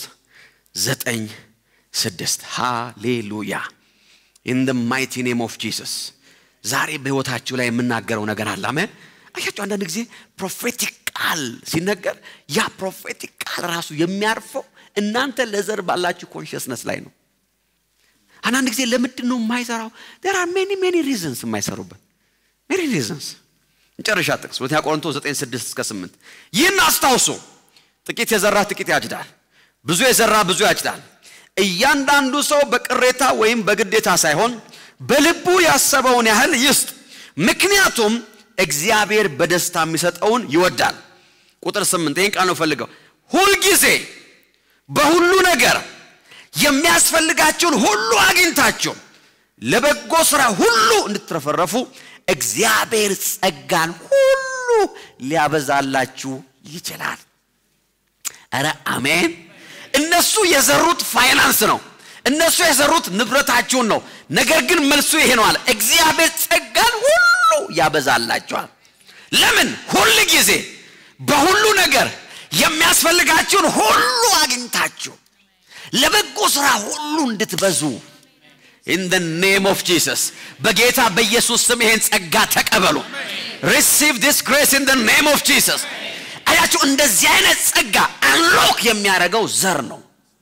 Speaker 1: 9:6 ሃሌሉያ in the mighty name of Jesus ዛሬ በህይወታችሁ ላይ የምናገረው ነገር አለ አሜን አያችሁ አንዳንድ ጊዜ ፕሮፌቲክ ቃል ሲነገር ያ ፕሮፌቲክ ቃል ራሱ የሚያርፈው እናንተ ለዘር ባላችሁ ኮንሺየስነስ ላይ ነው አንዳንድ ጊዜ ለምንድን ነው የማይሰራው there are many reasons የማይሰሩበት many reasons እንጨርሻ ጥቅስ ሁለተኛ ቆሮንቶስ 9:6-8 ይህን አስታውሱ ጥቂት የዘራ ጥቂት ያጭዳል ብዙ የዘራ ብዙ ያጭዳል እያንዳንዱ ሰው በቅሬታ ወይም በግዴታ ሳይሆን በልቡ ያሰበውን ያህል ይስጥ ምክንያቱም እግዚአብሔር በደስታ የሚሰጠውን ይወዳል ቁጥር 8 ይሄን ቃል ነው ፈልገው ሁሉ ጊዜ በሁሉ ነገር የሚያስፈልጋችሁን ሁሉ አግኝታችሁ ለበጎ ስራ ሁሉ እንድትረፈረፉ እግዚአብሔር ጸጋን ሁሉ ሊያበዛላችሁ ይችላል አረ አሜን እነሱ የዘሩት ፋይናንስ ነው እነሱ የዘሩት ንብረታቸውን ነው ነገር ግን መልሱ ይሄ ነው አለ እግዚአብሔር ጸጋን ሁሉ ያበዛላችኋል ለምን ሁሉ ጊዜ በሁሉ ነገር የሚያስፈልጋችሁን ሁሉ አግኝታችሁ ለበጎ ስራ ሁሉ እንድትበዙ in the name of Jesus በጌታ በኢየሱስ ስም ይሄን ጸጋ ተቀበሉ receive this grace in the name of Jesus አያችሁ እንደዚህ አይነት ጸጋ አንሎክ የሚያረጋው ዘር ነው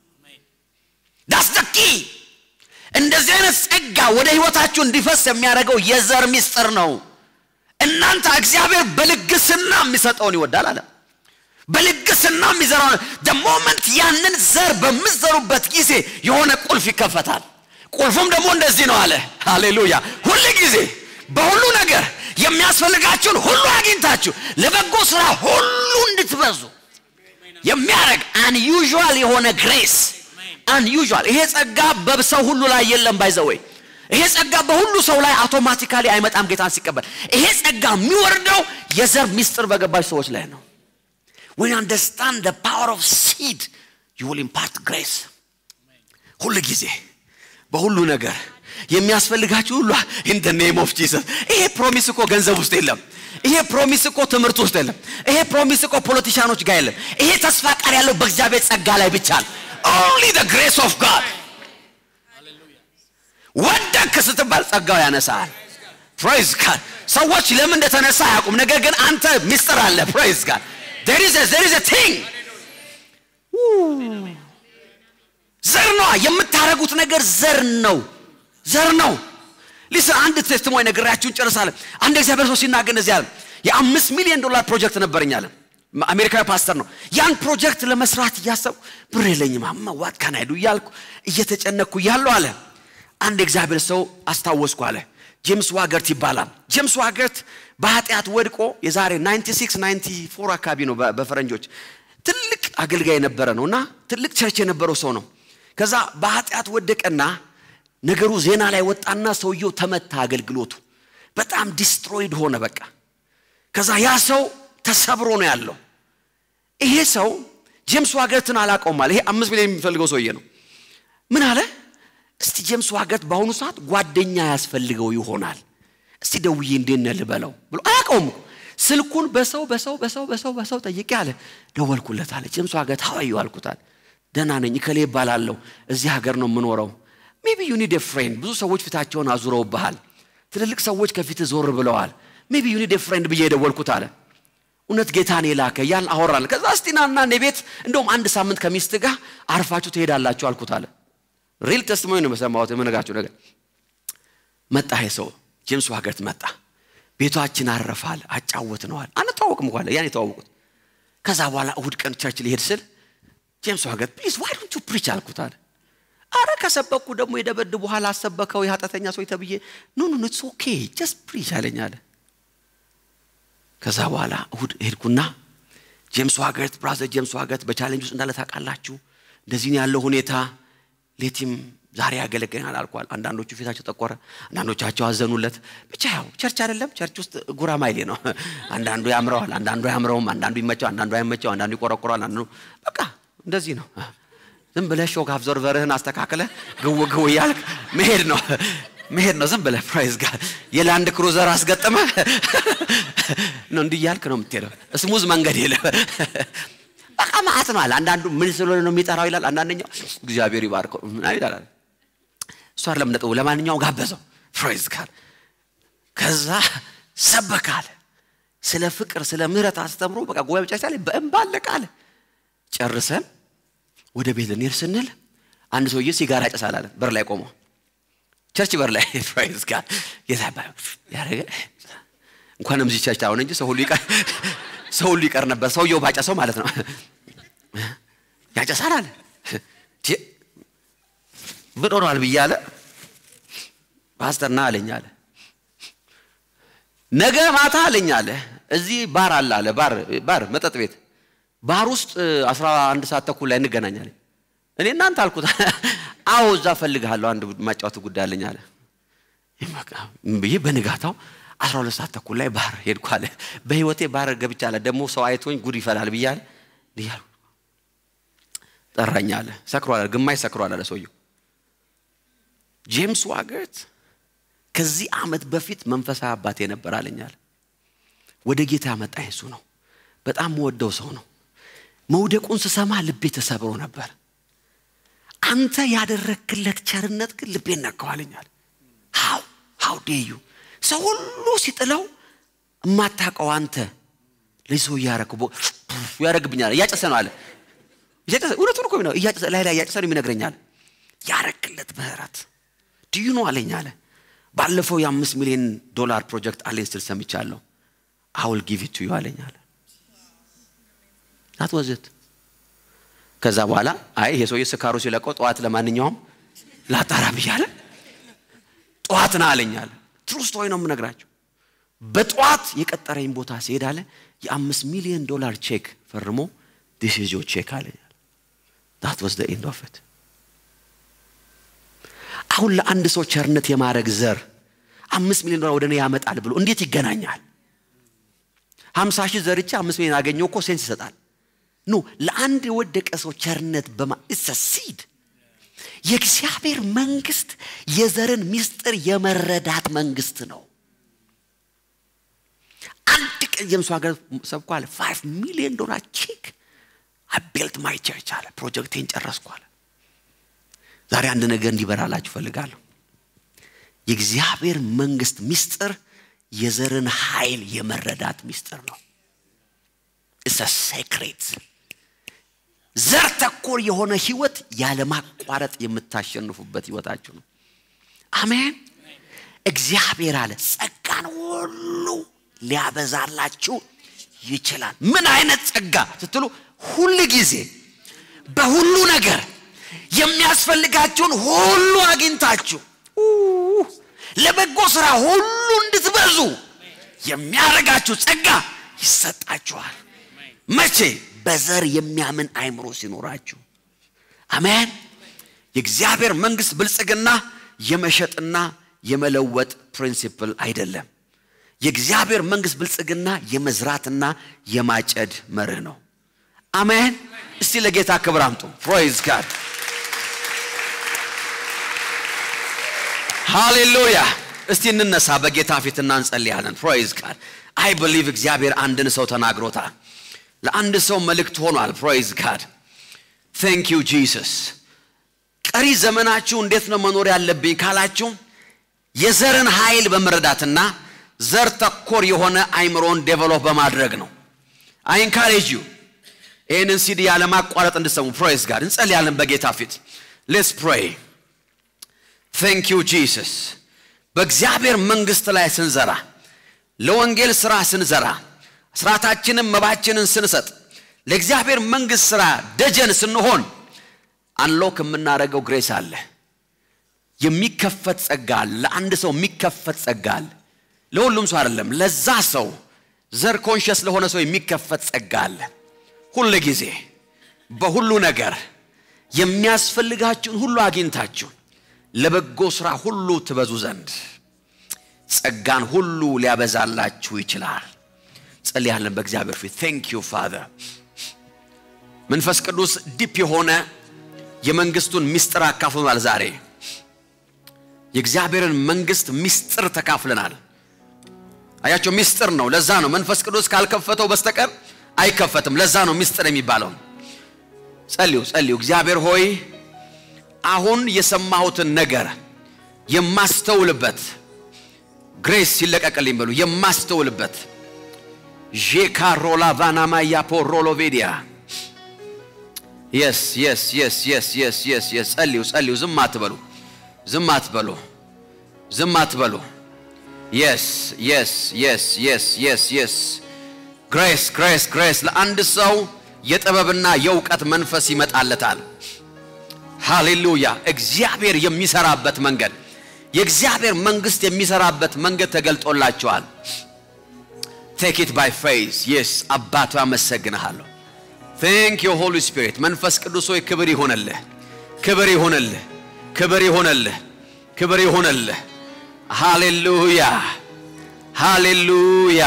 Speaker 1: that's the key እንደዚህ አይነት ጸጋ ወደ ህይወታችሁ እንዲፈስ የሚያረጋው የዘር ሚስጥር ነው እናንተ እግዚአብሔር በልግስና የሚሰጠውን ይወዳል አለ በልግስና የሚዘራው the moment ያንን ዘር በመዘሩበት ጊዜ የሆነ ቁልፍ ይከፈታል ቁልፉም ደግሞ እንደዚህ ነው አለ ሃሌሉያ ሁሉ ጊዜ በሁሉ ነገር የሚያስፈልጋችሁን ሁሉ አግኝታችሁ ለበጎ ስራ ሁሉ እንድትበዙ የሚያረግ unusual የሆነ grace unusual ይሄ ጸጋ በሰው ሁሉ ላይ የለም ባይዘው ይሄ ጸጋ በሁሉ ሰው ላይ አውቶማቲካሊ አይመጣም ጌታን ሲቀበል ይሄ ጸጋ የሚወርደው የዘር ሚስጥር በገባች ሰዎች ላይ ነው when you understand the power of seed you will impart grace ሁሉ ጊዜ በሁሉ ነገር የሚያስፈልጋችሁ ሁሉ in the name of Jesus ይሄ ፕሮሚስ እኮ ገንዘብ ውስጥ የለም ይሄ ፕሮሚስ እኮ ትምርት ውስጥ የለም ይሄ ፕሮሚስ እኮ ፖለቲሻኖች ጋር የለም ይሄ ተስፋ ቃል ያለው በእግዚአብሔር ጸጋ ላይ ብቻ ነው only the grace of God ወደክ ስትባል ጸጋው ያነሳል praise God ሰዎች ለምን እንደተነሳ ያቁም ነገር ግን አንተ ሚስጥር አለ praise God there is a thing ዘር ነው የምታረጉት ነገር ዘር ነው listen አንድ ቴስቲሞኒ ነገራችሁን ጨርሳለሁ አንድ እግዚአብሔር ሰው ሲናገር እንደዚህ አለ የ$5 ሚሊዮን ፕሮጀክት ነበርኛለ አሜሪካዊ ፓስተር ነው ያን ፕሮጀክት ለመስራት ያሰብ ብር የለኝም ማማ what can I do ያልኩ እየተጨነኩ ያለው አለ አንድ እግዚአብሔር ሰው አስታወስኩ አለ ጄምስ ዋገርት ይባላል ጄምስ ዋገርት በኃጢአት ወድቆ የዛሬ 96 94 አካባቢ ነው በፈረንጆች ትልቅ አገልጋይ ነበረ ነውና ትልቅ ቸርች የነበረው ሰው ነው ከዛ በኃጢአት ወደቀና ነገሩ ዜና ላይ ወጣና ሰውየው ተመታ አገልግሎቱ በጣም ዲስትሮይድ ሆነ በቃ ከዛ ያ ሰው ተሰብሮ ነው ያለው ይሄ ሰው ጄምስ ዋገርትን አላቀውም አለ ይሄ 5 ሚሊዮን የሚፈልገው ሰውዬ ነው ምን አለ እስቲ ጄምስ ዋገርት በአሁኑ ሰዓት ጓደኛ ያስፈልገው ይሆናል እስቲ ደውዬ እንደነ ልበለው ብሎ አያቀውም ስልኩን በሰው ጠይቄ አለ ደወልኩለት አለ ጄምስ ዋገርት ሀዋዩ አልኩታል ደና ነኝ ከሌ ይባላልው እዚህ ሀገር ነው ምኖረው maybe you need a friend ብዙ ሰዎች ፊታቸውን አዙረውብሃል ትልልቅ ሰዎች ከፊት ዞር ብለዋል maybe you need a friend ብዬ ደወልኩት አለ እውነት ጌታን የላከ ያን አወራል ከዛ እስቲናና ነቤት እንደውም አንድ ሳምንት ከሚስት ጋር አርፋችሁ ትሄዳላችሁ አልኩት አለ ሪል ቴስቲሞኒ ነው መሰማውት የምነጋችሁ ነገር መጣ ይሄ ሰው ጄምስ ዋገርት መጣ ቤቷችን አረፋል አጫወትነዋል አንተዋወቅም እንኳን ያን የተዋወቁት ከዛ በኋላ እሁድ ቀን ቸርች ሊሄድ ስል ጄምስ ዋገርት please why don't you preach አልኩት አለ አረ ከሰበኩ ደግሞ የደበድ በኋላ አሰበከው ያጣተኛ ሰው ተብዬ no it's okay just preach አለኝ አለ ከዛ በኋላ እሁድ ሄድኩና ጄምስ ዋገርት ብራዘር ጄምስ ዋገርት በቻሌንጅ ውስጥ እንዳለ ታውቃላችሁ እንደዚህ ነው ያለው ሁኔታ ሌቲም ዛሬ ያገለገናል አልኳል አንዳንዶቹ ፊታቸው ተቆረ አንዳንዶቻቸው አዘኑለት ብቻ ያው ቸርች አይደለም ቸርች ውስጥ ጉራማይሌ ነው አንዳንዱ ያምረዋል አንዳንዱ ያምረውም አንዳንዱ ይመቸው አንዳንዱ አይመቸው አንዳንዱ ይቆረቆራል አንዳንዱ በቃ እንደዚህ ነው ዝም ብለህ ሾክ አብዞርቨርህን አስተካክለ ግው ያልክ መሄድ ነው ዝም ብለህ ፕራይዝ ጋር የላንድ ክሩዘር አስገጠመ ነው እንዲህ ያልክ ነው የምትሄደው ስሙዝ መንገድ የለም በቃ ማአት ነው አለ አንዳንዱ ምን ስለሆነ ነው የሚጠራው ይላል አንዳንደኛው እግዚአብሔር ይባርከው አይደል ሷር ለምነጠው ለማንኛው ጋበዘው ፕራይዝ ጋር ከዛ ሰበካለ ስለ ፍቅር ስለ ምህረት አስተምሮ በቃ ጎያ ብቻ ሳይል በእንባለቃለ ጨርሰን ወደ ቤት ልንሄድ ስንል አንድ ሰውዬ ሲጋራ ያጨሳል አለ በር ላይ ቆሞ ቸርች በር ላይ ፕራይዝ ጋር የታባው ያረገ እንኳንም እዚህ ቸርች አሁን እንጂ ሰው ሁሉ ይቀር ነበር ሰውየው ባጨሰው ማለት ነው ያጨሳል አለ ብዶራል ብያለ ፓስተርና አለኝ አለ ነገ ማታ አለኝ አለ እዚህ ባር አለ ባር መጠጥ ቤት ባር ውስጥ 11 ሰዓት ተኩል ላይ እንገናኛለን እኔ እናንተ አልኩት አዎ እዛ ፈልጋለሁ አንድ ማጫወት ጉዳይ አለኝ አለ ይማካ በየ በንጋታው 12 ሰዓት ተኩል ላይ ባር ሄድኩ አለ በህይወቴ ባር ገብቻለ ደሞ ሰው አይቶኝ ጉድ ይፈላል ብያለ ዲያል ጠራኝ አለ ሰክሯል ግማይ ሰክሯል አለ ሰውየው ጄምስ ዋገርት ከዚህ አመት በፊት መንፈሳዊ አባቴ ነበር አለኛል ወደ ጌታ መጣ ኢየሱስ ነው በጣም ወደው ሰው ነው መውደቁን ሲሰማ ልቤ ተሰብሮ ነበር አንተ ያደረክለት ቸርነት ግን ልቤን ነካው አለኛል how dare you ሰው ሁሉ ሲጥለው ማታቀው አንተ ለሰው ያረከው ያረግብኛል ያጨሰ ነው አለ ያጨሰ ወረቱን እኮ ነው ላይ ያጨሰ ነው የሚነግረኛል ያረክለት ምህረት do you know አለኛል ባለፈው የ$5 ሚሊዮን ፕሮጀክት አለኝ ስል ሰምቻለሁ I will give it to you አለኛል that was it ከዛ በኋላ አይ ይሄ ሰውዬ ስካሩ ሲለቀው ጧት ለማንኛውም ላጣራ ብያለ ጧትና አለኛል true story ነው የምነግራችሁ በጧት የቀጠረኝ ቦታ ሲሄዳለ የ$5 ሚሊዮን ቼክ ፈርሞ this is your check አለኛል that was the end of it አሁን ለአንድ ሰው ቸርነት የማረግ ዘር $5 ሚሊዮን ወደኔ ያመጣል ብሎ እንዴት ይገናኛል 50 ሺህ ዘርቻ 5 ሚሊዮን አገኘው እኮ ሴንስ ይሰጣል ኖ ለአንድ ወደቀ ሰው ቸርነት it's a seed የእግዚአብሔር መንግስት የዘርን ምስጢር የመረዳት መንግስት ነው አንድ ቀን የምስዋ ሀገር ሰብኳል $5 million ቼክ I built my church አለ ፕሮጀክቴን ጨረስኳል ዛሬ አንድ ነገር እንዲበራላችሁ ፈልጋለሁ የእግዚአብሔር መንግስት ምስጢር የዘርን ኃይል የመረዳት ምስጢር ነው it's a secret ዘር ተኮር የሆነ ህይወት ያለ ማቋረጥ የምታሸንፉበት ህይወታችሁ ነው አሜን እግዚአብሔር አለ ጸጋን ሁሉ ሊያበዛላችሁ ይችላል ምን አይነት ጸጋ ስትሉ ሁሉ ጊዜ በሁሉ ነገር የሚያስፈልጋችሁን ሁሉ አግኝታችሁ ለበጎ ስራ ሁሉ እንድትበዙ የሚያረጋችሁ ጸጋ ይሰጣችኋል መቼ በዘር የሚያምን አይምሮ ሲኖራችሁ አሜን የእግዚአብሔር መንግስት ብልጽግና የመሸጥና የመለወጥ ፕሪንሲፕል አይደለም የእግዚአብሔር መንግስት ብልጽግና የመዝራትና የማጨድ መርህ ነው አሜን እስቲ ለጌታ ክብር አምጡ praise God ሃሌሉያ እስቲ እንነሳ በጌታ ፊትና እንጸልያለን praise God I believe እግዚአብሔር አንድን ሰው ተናግሮታል ለአንድ ሰው መልእክት ሆኗል praise God thank you Jesus ቀሪ ዘመናችሁ እንዴት ነው መኖር ያለብኝ ካላችሁ የዘርን ኃይል በመረዳትና ዘር ተኮር የሆነ አይምሮን ዴቨሎፕ በማድረግ ነው I encourage you ይሄንን ሲዲ ያለ ማቋረጥ እንድትሰሙ praise God እንጸልያለን በጌታ ፊት let's pray thank you Jesus በእግዚአብሔር መንግስት ላይ ስንዘራ ለወንጌል ሥራ ስንዘራ ስራታችንን መባችንን ስንሰጥ ለእግዚአብሔር መንግስት ሥራ ደጀን ስንሆን አንሎክ የምናረጋው ግሬስ አለ የሚከፈት ጸጋ ለአንድ ሰው የሚከፈት ጸጋ ለሁሉም ሰው አይደለም ለዛ ሰው ዘር ኮንሺየስ ለሆነ ሰው የሚከፈት ጸጋ አለ ሁሉ ጊዜ በሁሉ ነገር የሚያስፈልጋችሁን ሁሉ አግኝታችሁ ለበጎ ሥራ ሁሉ ትበዙ ዘንድ ጸጋን ሁሉ ሊያበዛላችሁ ይችላል ጸልያለን በእግዚአብሔር ፊት thank you father መንፈስ ቅዱስ ዲፕ የሆነ የመንግስቱን ምስጢር አካፍለናል ዛሬ የእግዚአብሔርን መንግስት ምስጢር ተካፍለናል አያችሁ ምስጢር ነው ለዛ ነው መንፈስ ቅዱስ ካልከፈተው በስተቀር አይከፈትም ለዛ ነው ምስጢር የሚባለው ጸልዩ እግዚአብሔር ሆይ አሁን የሰማሁትን ነገር የማስተውልበት ግሬስ ይለቀቀልኝ በሉ የማስተውልበት ጄካሮላ ቫናማያ ፖሮሎቬዲያ yes ጸልዩ ዝም አትበሉ yes grace ለአንድ ሰው የጥበብና የእውቀት መንፈስ ይመጣለታል ሃሌሉያ እግዚአብሔር የሚሰራበት መንገድ የእግዚአብሔር መንግስት የሚሰራበት መንገድ ተገልጦላችኋል take it by faith yes አባቱ አመሰግናለሁ thank you holy spirit መንፈስ ቅዱስ ሆይ ክብር ይሁንልህ ሃሌሉያ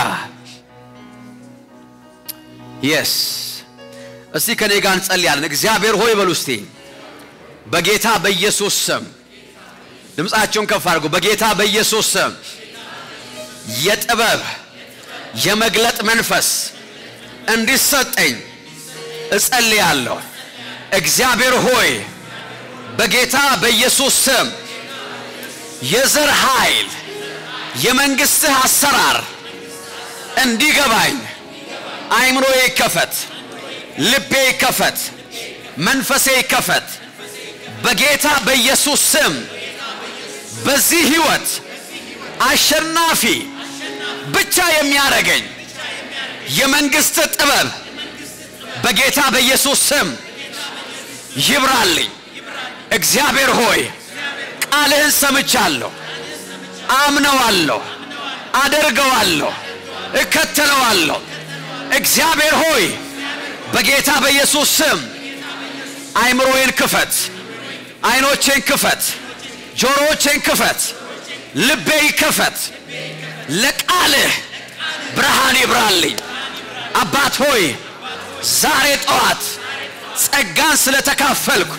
Speaker 1: yes እስቲ ከኔ ጋር እንጸልያለን እግዚአብሔር ሆይ በሉ እስቲ በጌታ በኢየሱስ ስም ድምጻችሁን ከፍ አድርጉ በጌታ በኢየሱስ ስም የጥበብ የመግለጥ መንፈስ እንዲሰጠኝ እጸልያለሁ እግዚአብሔር ሆይ በጌታ በኢየሱስ ስም የዘር ኃይል የመንግስት አሰራር እንዲገባኝ አይምሮዬ ይከፈት ልቤ ይከፈት መንፈሴ ይከፈት በጌታ በኢየሱስ ስም በዚህ ህይወት አሸናፊ ብቻ የሚያረገኝ የመንግስት ጥበብ በጌታ በኢየሱስ ስም ይብራልኝ እግዚአብሔር ሆይ ቃልህን ሰምቻለሁ አምነዋለሁ አደርገዋለሁ እከተለዋለሁ እግዚአብሔር ሆይ በጌታ በኢየሱስ ስም አይምሮዬን ክፈት አይኖቼን ክፈት ጆሮቼን ክፈት ልቤ ይከፈት ለቃልህ ብርሃን ይብራልኝ አባት ሆይ ዛሬ ጠዋት ጸጋን ስለተካፈልኩ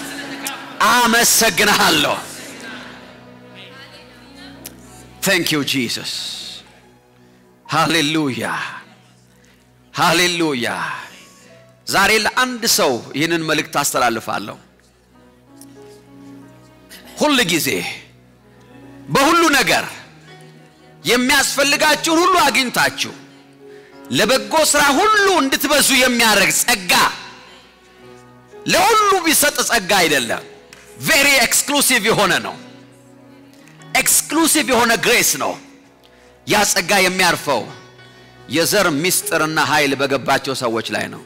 Speaker 1: አመሰግናለሁ። Thank you Jesus. Hallelujah. Hallelujah. ዛሬ ለአንድ ሰው ይህንን መልእክት አስተላልፋለሁ። ሁሉ ጊዜ በሁሉ ነገር የሚያስፈልጋችሁ ሁሉ አግኝታችሁ ለበጎ ስራ ሁሉ እንድትበዙ የሚያደርግ ጸጋ ለሁሉ ቢሰጥ ጸጋ አይደለም። very exclusive የሆነ ነው። exclusive የሆነ grace ነው። ያ ጸጋ የሚያርፈው የዘር ምስጢርና ኃይል በገባቸው ሰዎች ላይ ነው።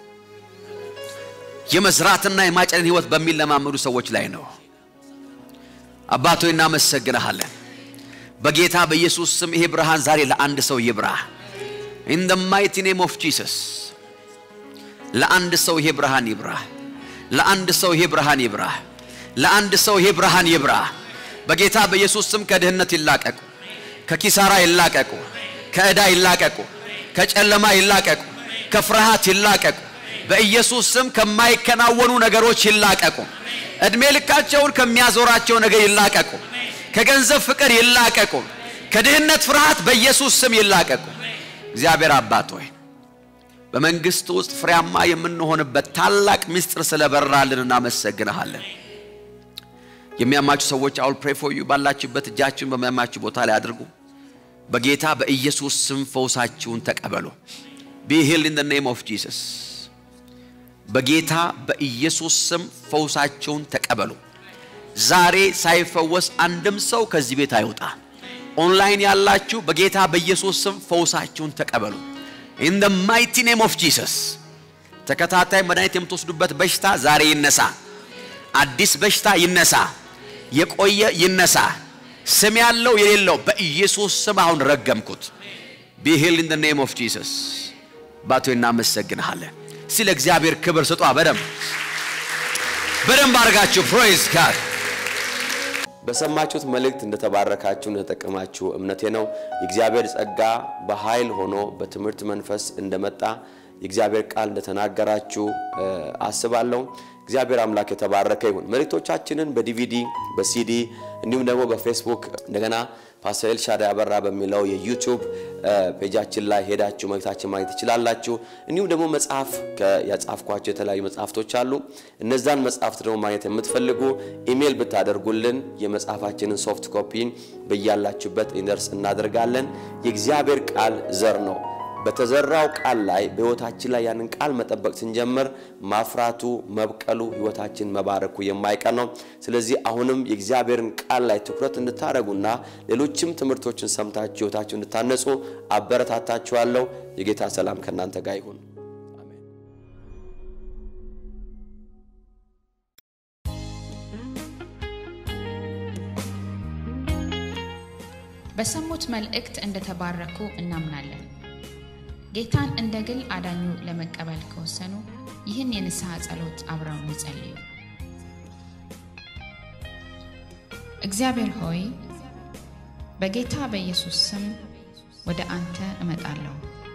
Speaker 1: የመዝራትና የማጨድን ህይወት በሚለማመዱ ሰዎች ላይ ነው። አባቶ እናመሰግናለን። በጌታ በኢየሱስ ስም ይሄ ብርሃን ዛሬ ለአንድ ሰው ይብራ። in the mighty name of Jesus. ለአንድ ሰው ይሄ ብርሃን ይብራ። ለአንድ ሰው ይሄ ብርሃን ይብራ። ለአንድ ሰው ይሄ ብርሃን ይብራ። በጌታ በኢየሱስ ስም ከድህነት ይላቀቁ፣ ከኪሳራ ይላቀቁ፣ ከዕዳ ይላቀቁ፣ ከጨለማ ይላቀቁ፣ ከፍርሃት ይላቀቁ። በኢየሱስ ስም ከማይከናወኑ ነገሮች ይላቀቁ። እድሜ ልካቸውን ከሚያዞራቸው ነገር ይላቀቁ። ከገንዘብ ፍቅር ይላቀቁ። ከድህነት ፍርሃት በኢየሱስ ስም ይላቀቁ። እግዚአብሔር አባት ሆይ በመንግስት ውስጥ ፍሬያማ የምንሆንበት ታላቅ ምስጢር ስለበራልን እናመሰግናለን። የሚያማችሁ ሰዎች I will pray for you። ባላችሁበት እጃችሁን በሚያማችሁ ቦታ ላይ አድርጉ። በጌታ በኢየሱስ ስም ፈውሳችሁን ተቀበሉ። Be healed in the name of Jesus. በጌታ በኢየሱስ ስም ፈውሳችሁን ተቀበሉ። ዛሬ ሳይፈወስ አንድም ሰው ከዚህ ቤት አይወጣ። ኦንላይን ያላችሁ በጌታ በኢየሱስ ስም ፈውሳችሁን ተቀበሉ። In the mighty name of Jesus. ተከታታይ መድኃኒት የምትወስዱበት በሽታ ዛሬ ይነሳ። አዲስ በሽታ ይነሳ። የቆየ ይነሳ። ስም ያለው የሌለው በኢየሱስ ስም አሁን ረገምኩት። Be healed in the name of Jesus. ባቶ እናመሰግናለን። ስለ እግዚአብሔር ክብር ስጡ። በደም ባርጋችሁ praise God. በሰማችሁት መልእክት እንደተባረካችሁ እንደተጠቀማችሁ እምነቴ ነው። የእግዚአብሔር ጸጋ በኃይል ሆኖ በትምህርት መንፈስ እንደመጣ የእግዚአብሔር ቃል እንደተናገራችሁ አስባለሁ። እግዚአብሔር አምላክ የተባረከ ይሁን። መልእክቶቻችንን በዲቪዲ በሲዲ እንዲሁም ደግሞ በፌስቡክ እንደገና ፓስተር ኤልሻዳይ አበራ በሚለው የዩቲዩብ ፔጃችን ላይ ሄዳችሁ መልእክታችን ማግኘት ትችላላችሁ። እንዲሁም ደግሞ መጽሐፍ ያጻፍኳቸው የተለያዩ መጽሐፍቶች አሉ። እነዛን መጽሐፍት ደግሞ ማግኘት የምትፈልጉ ኢሜል ብታደርጉልን የመጽሐፋችንን ሶፍት ኮፒ በእያላችሁበት እንደርስ እናደርጋለን። የእግዚአብሔር ቃል ዘር ነው። በተዘራው ቃል ላይ በህይወታችን ላይ ያንን ቃል መጠበቅ ስንጀምር ማፍራቱ መብቀሉ ህይወታችን መባረኩ የማይቀር ነው። ስለዚህ አሁንም የእግዚአብሔርን ቃል ላይ ትኩረት እንድታረጉና ሌሎችም ትምህርቶችን ሰምታችሁ ህይወታችሁን እንድታነጹ አበረታታችኋለሁ። የጌታ ሰላም ከናንተ ጋር ይሁን። አሜን።
Speaker 2: በሰሙት መልእክት እንደተባረኩ እናምናለን። ጌታን እንደግል አዳኙ ለመቀበል ከወሰኑ ይህን የንስሐ ጸሎት አብረው ይጸልዩ። እግዚአብሔር ሆይ በጌታ በኢየሱስ ስም ወደ አንተ እመጣለሁ።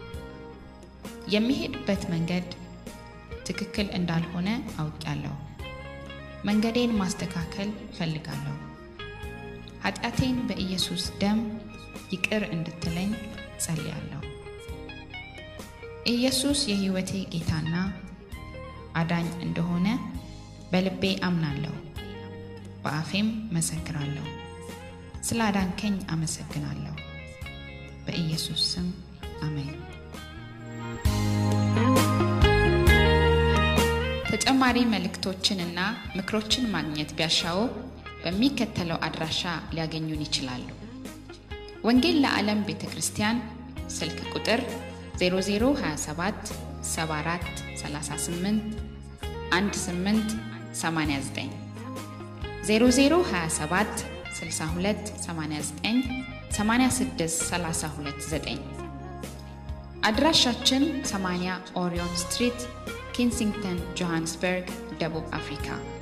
Speaker 2: የሚሄድበት መንገድ ትክክል እንዳልሆነ አውቃለሁ። መንገዴን ማስተካከል ፈልጋለሁ። ኃጢአቴን በኢየሱስ ደም ይቅር እንድትለኝ ጸልያለሁ። ኢየሱስ የሕይወቴ ጌታና አዳኝ እንደሆነ በልቤ አምናለሁ፣ በአፌም መሰክራለሁ። ስላዳንከኝ አመሰግናለሁ። በኢየሱስ ስም አሜን። ተጨማሪ መልእክቶችንና ምክሮችን ማግኘት ቢያሻው በሚከተለው አድራሻ ሊያገኙን ይችላሉ። ወንጌል ለዓለም ቤተክርስቲያን ስልክ ቁጥር 0027 74 38 1889 0027 62 89 86 329 አድራሻችን 80 ኦሪዮን ስትሪት ኪንሲንግተን ጆሃንስበርግ ደቡብ አፍሪካ